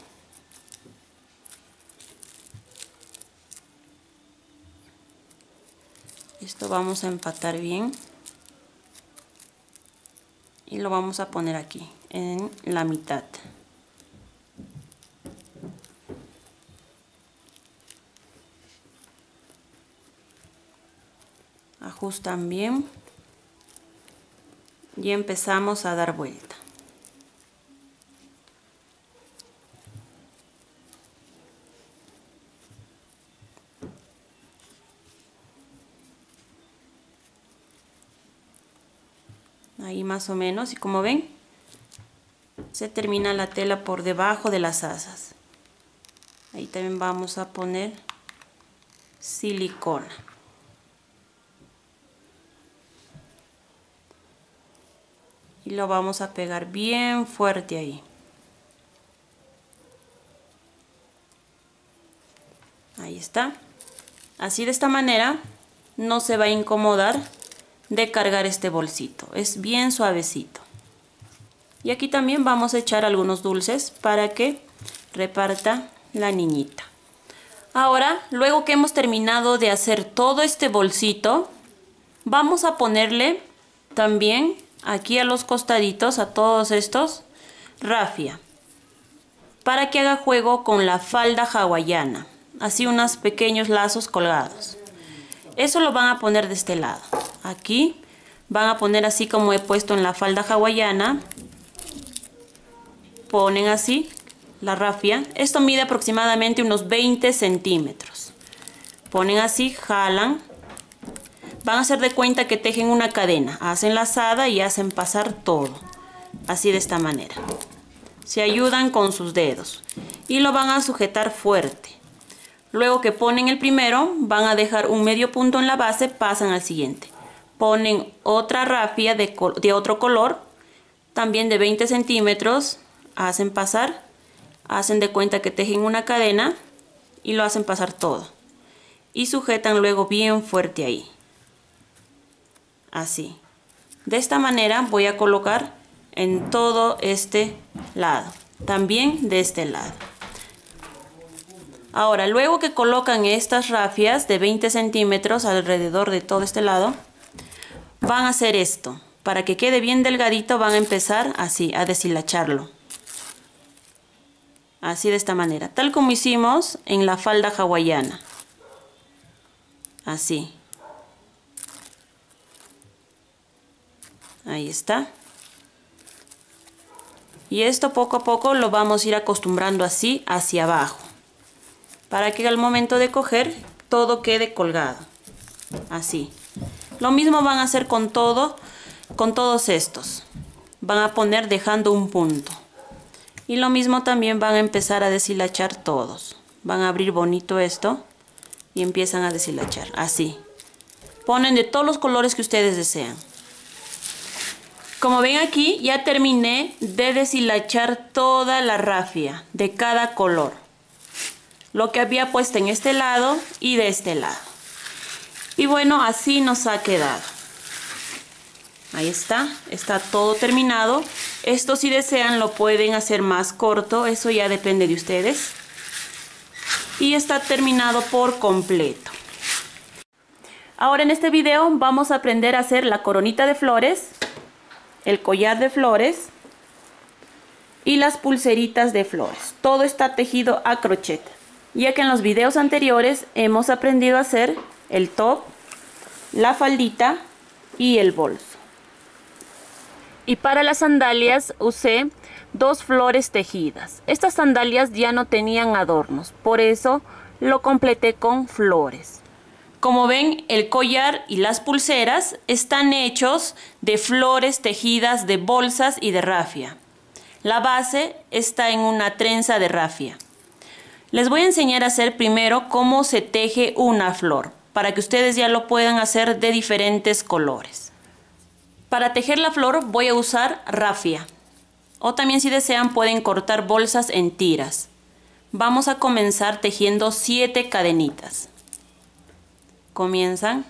Esto vamos a empatar bien. Y lo vamos a poner aquí, en la mitad. Ajustan bien. Y empezamos a dar vuelta. Ahí más o menos, y como ven, se termina la tela por debajo de las asas. Ahí también vamos a poner silicona. Y lo vamos a pegar bien fuerte ahí. Ahí está. Así de esta manera no se va a incomodar de cargar este bolsito. Es bien suavecito. Y aquí también vamos a echar algunos dulces para que reparta la niñita. Ahora, luego que hemos terminado de hacer todo este bolsito, vamos a ponerle también aquí a los costaditos, a todos estos, rafia, para que haga juego con la falda hawaiana. Así unos pequeños lazos colgados. Eso lo van a poner de este lado. Aquí van a poner así como he puesto en la falda hawaiana. Ponen así la rafia. Esto mide aproximadamente unos veinte centímetros. Ponen así, jalan. Van a hacer de cuenta que tejen una cadena. Hacen lazada y hacen pasar todo. Así de esta manera. Se ayudan con sus dedos. Y lo van a sujetar fuerte. Luego que ponen el primero, van a dejar un medio punto en la base, pasan al siguiente. Ponen otra rafia de, de otro color, también de veinte centímetros, hacen pasar, hacen de cuenta que tejen una cadena y lo hacen pasar todo. Y sujetan luego bien fuerte ahí. Así. De esta manera voy a colocar en todo este lado, también de este lado. Ahora, luego que colocan estas rafias de veinte centímetros alrededor de todo este lado, van a hacer esto. Para que quede bien delgadito van a empezar así, a deshilacharlo. Así de esta manera, tal como hicimos en la falda hawaiana. Así. Ahí está. Y esto poco a poco lo vamos a ir acostumbrando así hacia abajo. Para que al momento de coger todo quede colgado. Así. Lo mismo van a hacer con todo, con todos estos. Van a poner dejando un punto. Y lo mismo también van a empezar a deshilachar todos. Van a abrir bonito esto y empiezan a deshilachar. Así. Ponen de todos los colores que ustedes desean. Como ven aquí, ya terminé de deshilachar toda la rafia de cada color. Lo que había puesto en este lado y de este lado. Y bueno, así nos ha quedado. Ahí está, está todo terminado. Esto, si desean, lo pueden hacer más corto, eso ya depende de ustedes. Y está terminado por completo. Ahora en este video vamos a aprender a hacer la coronita de flores, el collar de flores y las pulseritas de flores. Todo está tejido a crochet, ya que en los videos anteriores hemos aprendido a hacer el top, la faldita y el bolso. Y para las sandalias usé dos flores tejidas. Estas sandalias ya no tenían adornos, por eso lo completé con flores. Como ven, el collar y las pulseras están hechos de flores tejidas de bolsas y de rafia. La base está en una trenza de rafia. Les voy a enseñar a hacer primero cómo se teje una flor, para que ustedes ya lo puedan hacer de diferentes colores. Para tejer la flor voy a usar rafia, o también si desean pueden cortar bolsas en tiras. Vamos a comenzar tejiendo siete cadenitas. Comienzan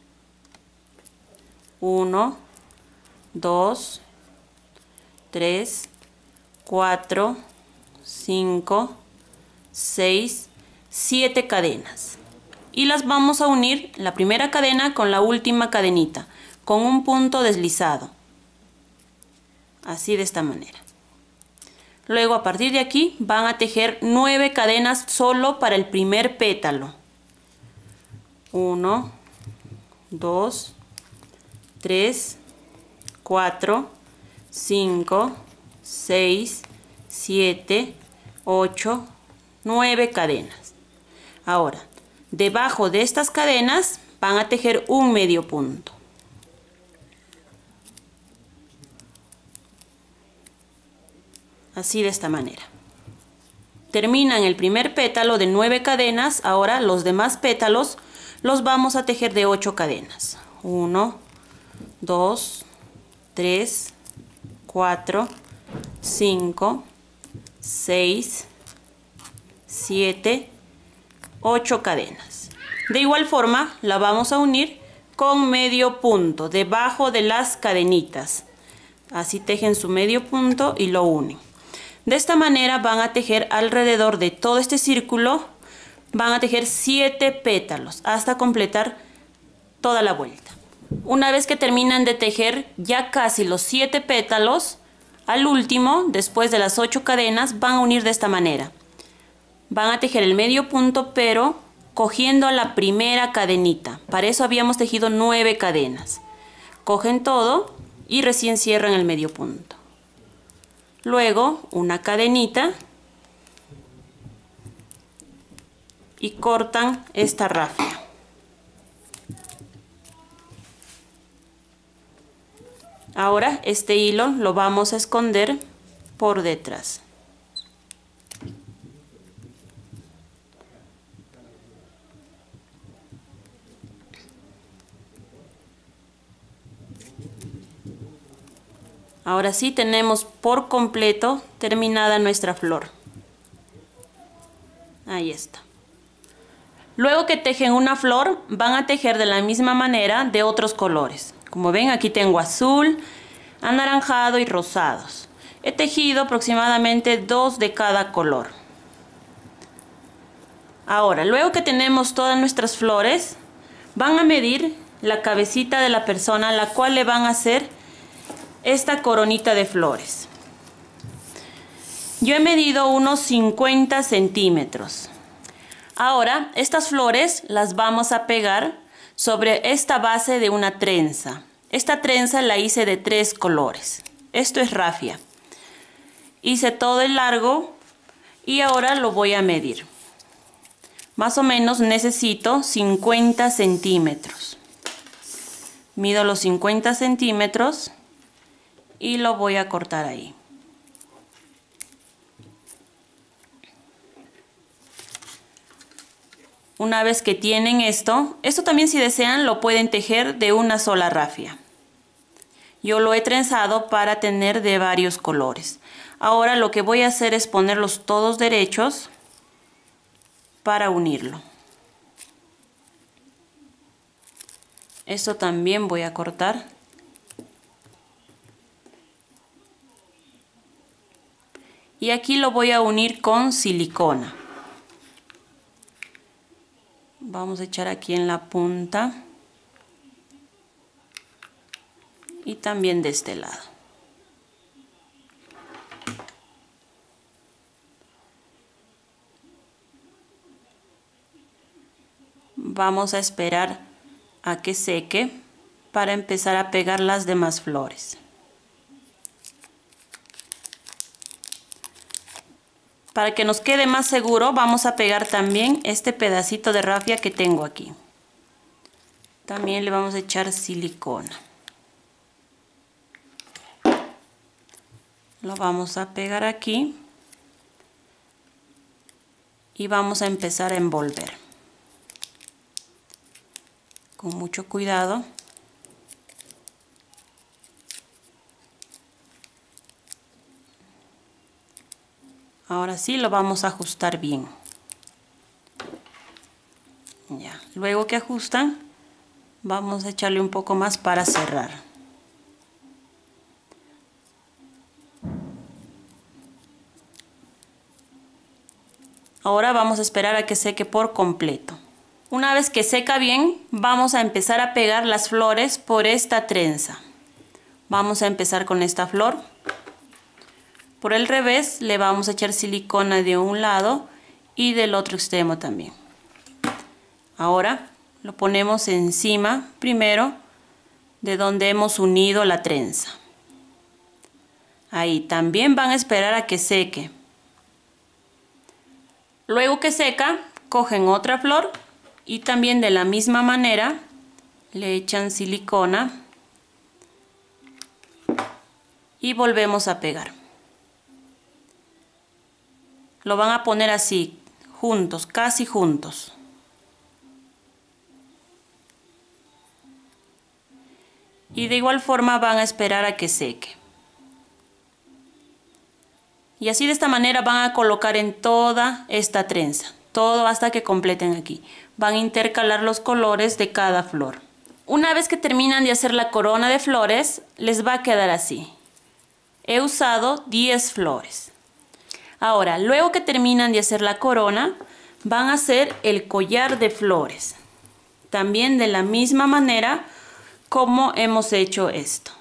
uno, dos, tres, cuatro, cinco, seis, siete cadenas. Y las vamos a unir la primera cadena con la última cadenita, con un punto deslizado. Así, de esta manera. Luego, a partir de aquí, van a tejer nueve cadenas solo para el primer pétalo. uno, dos, tres, cuatro, cinco, seis, siete, ocho, nueve cadenas. Ahora, debajo de estas cadenas van a tejer un medio punto. Así, de esta manera. Terminan el primer pétalo de nueve cadenas. Ahora los demás pétalos los vamos a tejer de ocho cadenas. uno, dos, tres, cuatro, cinco, seis, siete, ocho cadenas. De igual forma la vamos a unir con medio punto debajo de las cadenitas. Así tejen su medio punto y lo unen. De esta manera van a tejer alrededor de todo este círculo, van a tejer siete pétalos hasta completar toda la vuelta. Una vez que terminan de tejer ya casi los siete pétalos, al último, después de las ocho cadenas, van a unir de esta manera. Van a tejer el medio punto, pero cogiendo la primera cadenita. Para eso habíamos tejido nueve cadenas. Cogen todo y recién cierran el medio punto. Luego una cadenita y cortan esta rafia. Ahora este hilo lo vamos a esconder por detrás. Ahora sí tenemos por completo terminada nuestra flor. Ahí está. Luego que tejen una flor, van a tejer de la misma manera de otros colores. Como ven, aquí tengo azul, anaranjado y rosados. He tejido aproximadamente dos de cada color. Ahora, luego que tenemos todas nuestras flores, van a medir la cabecita de la persona a la cual le van a hacer esta coronita de flores. Yo he medido unos cincuenta centímetros. Ahora estas flores las vamos a pegar sobre esta base de una trenza. Esta trenza la hice de tres colores. Esto es rafia. Hice todo el largo y ahora lo voy a medir. Más o menos necesito cincuenta centímetros. Mido los cincuenta centímetros y lo voy a cortar ahí. Una vez que tienen esto, esto también si desean lo pueden tejer de una sola rafia. Yo lo he trenzado para tener de varios colores. Ahora lo que voy a hacer es ponerlos todos derechos para unirlo. Esto también voy a cortar. Y aquí lo voy a unir con silicona. Vamos a echar aquí en la punta. Y también de este lado. Vamos a esperar a que seque para empezar a pegar las demás flores. Para que nos quede más seguro, vamos a pegar también este pedacito de rafia que tengo aquí. También le vamos a echar silicona. Lo vamos a pegar aquí. Y vamos a empezar a envolver. Con mucho cuidado. Ahora sí lo vamos a ajustar bien. Ya, luego que ajustan, vamos a echarle un poco más para cerrar. Ahora vamos a esperar a que seque por completo. Una vez que seca bien, vamos a empezar a pegar las flores por esta trenza. Vamos a empezar con esta flor. Por el revés le vamos a echar silicona de un lado y del otro extremo también. Ahora lo ponemos encima primero de donde hemos unido la trenza. Ahí también van a esperar a que seque. Luego que seca, cogen otra flor y también de la misma manera le echan silicona y volvemos a pegar. Lo van a poner así, juntos, casi juntos. Y de igual forma van a esperar a que seque. Y así de esta manera van a colocar en toda esta trenza, todo hasta que completen aquí. Van a intercalar los colores de cada flor. Una vez que terminan de hacer la corona de flores, les va a quedar así. He usado diez flores. Ahora, luego que terminan de hacer la corona, van a hacer el collar de flores. También de la misma manera como hemos hecho esto.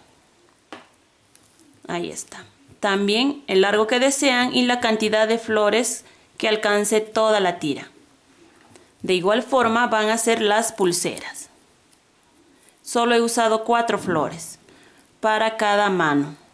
Ahí está. También el largo que desean y la cantidad de flores que alcance toda la tira. De igual forma van a hacer las pulseras. Solo he usado cuatro flores para cada mano.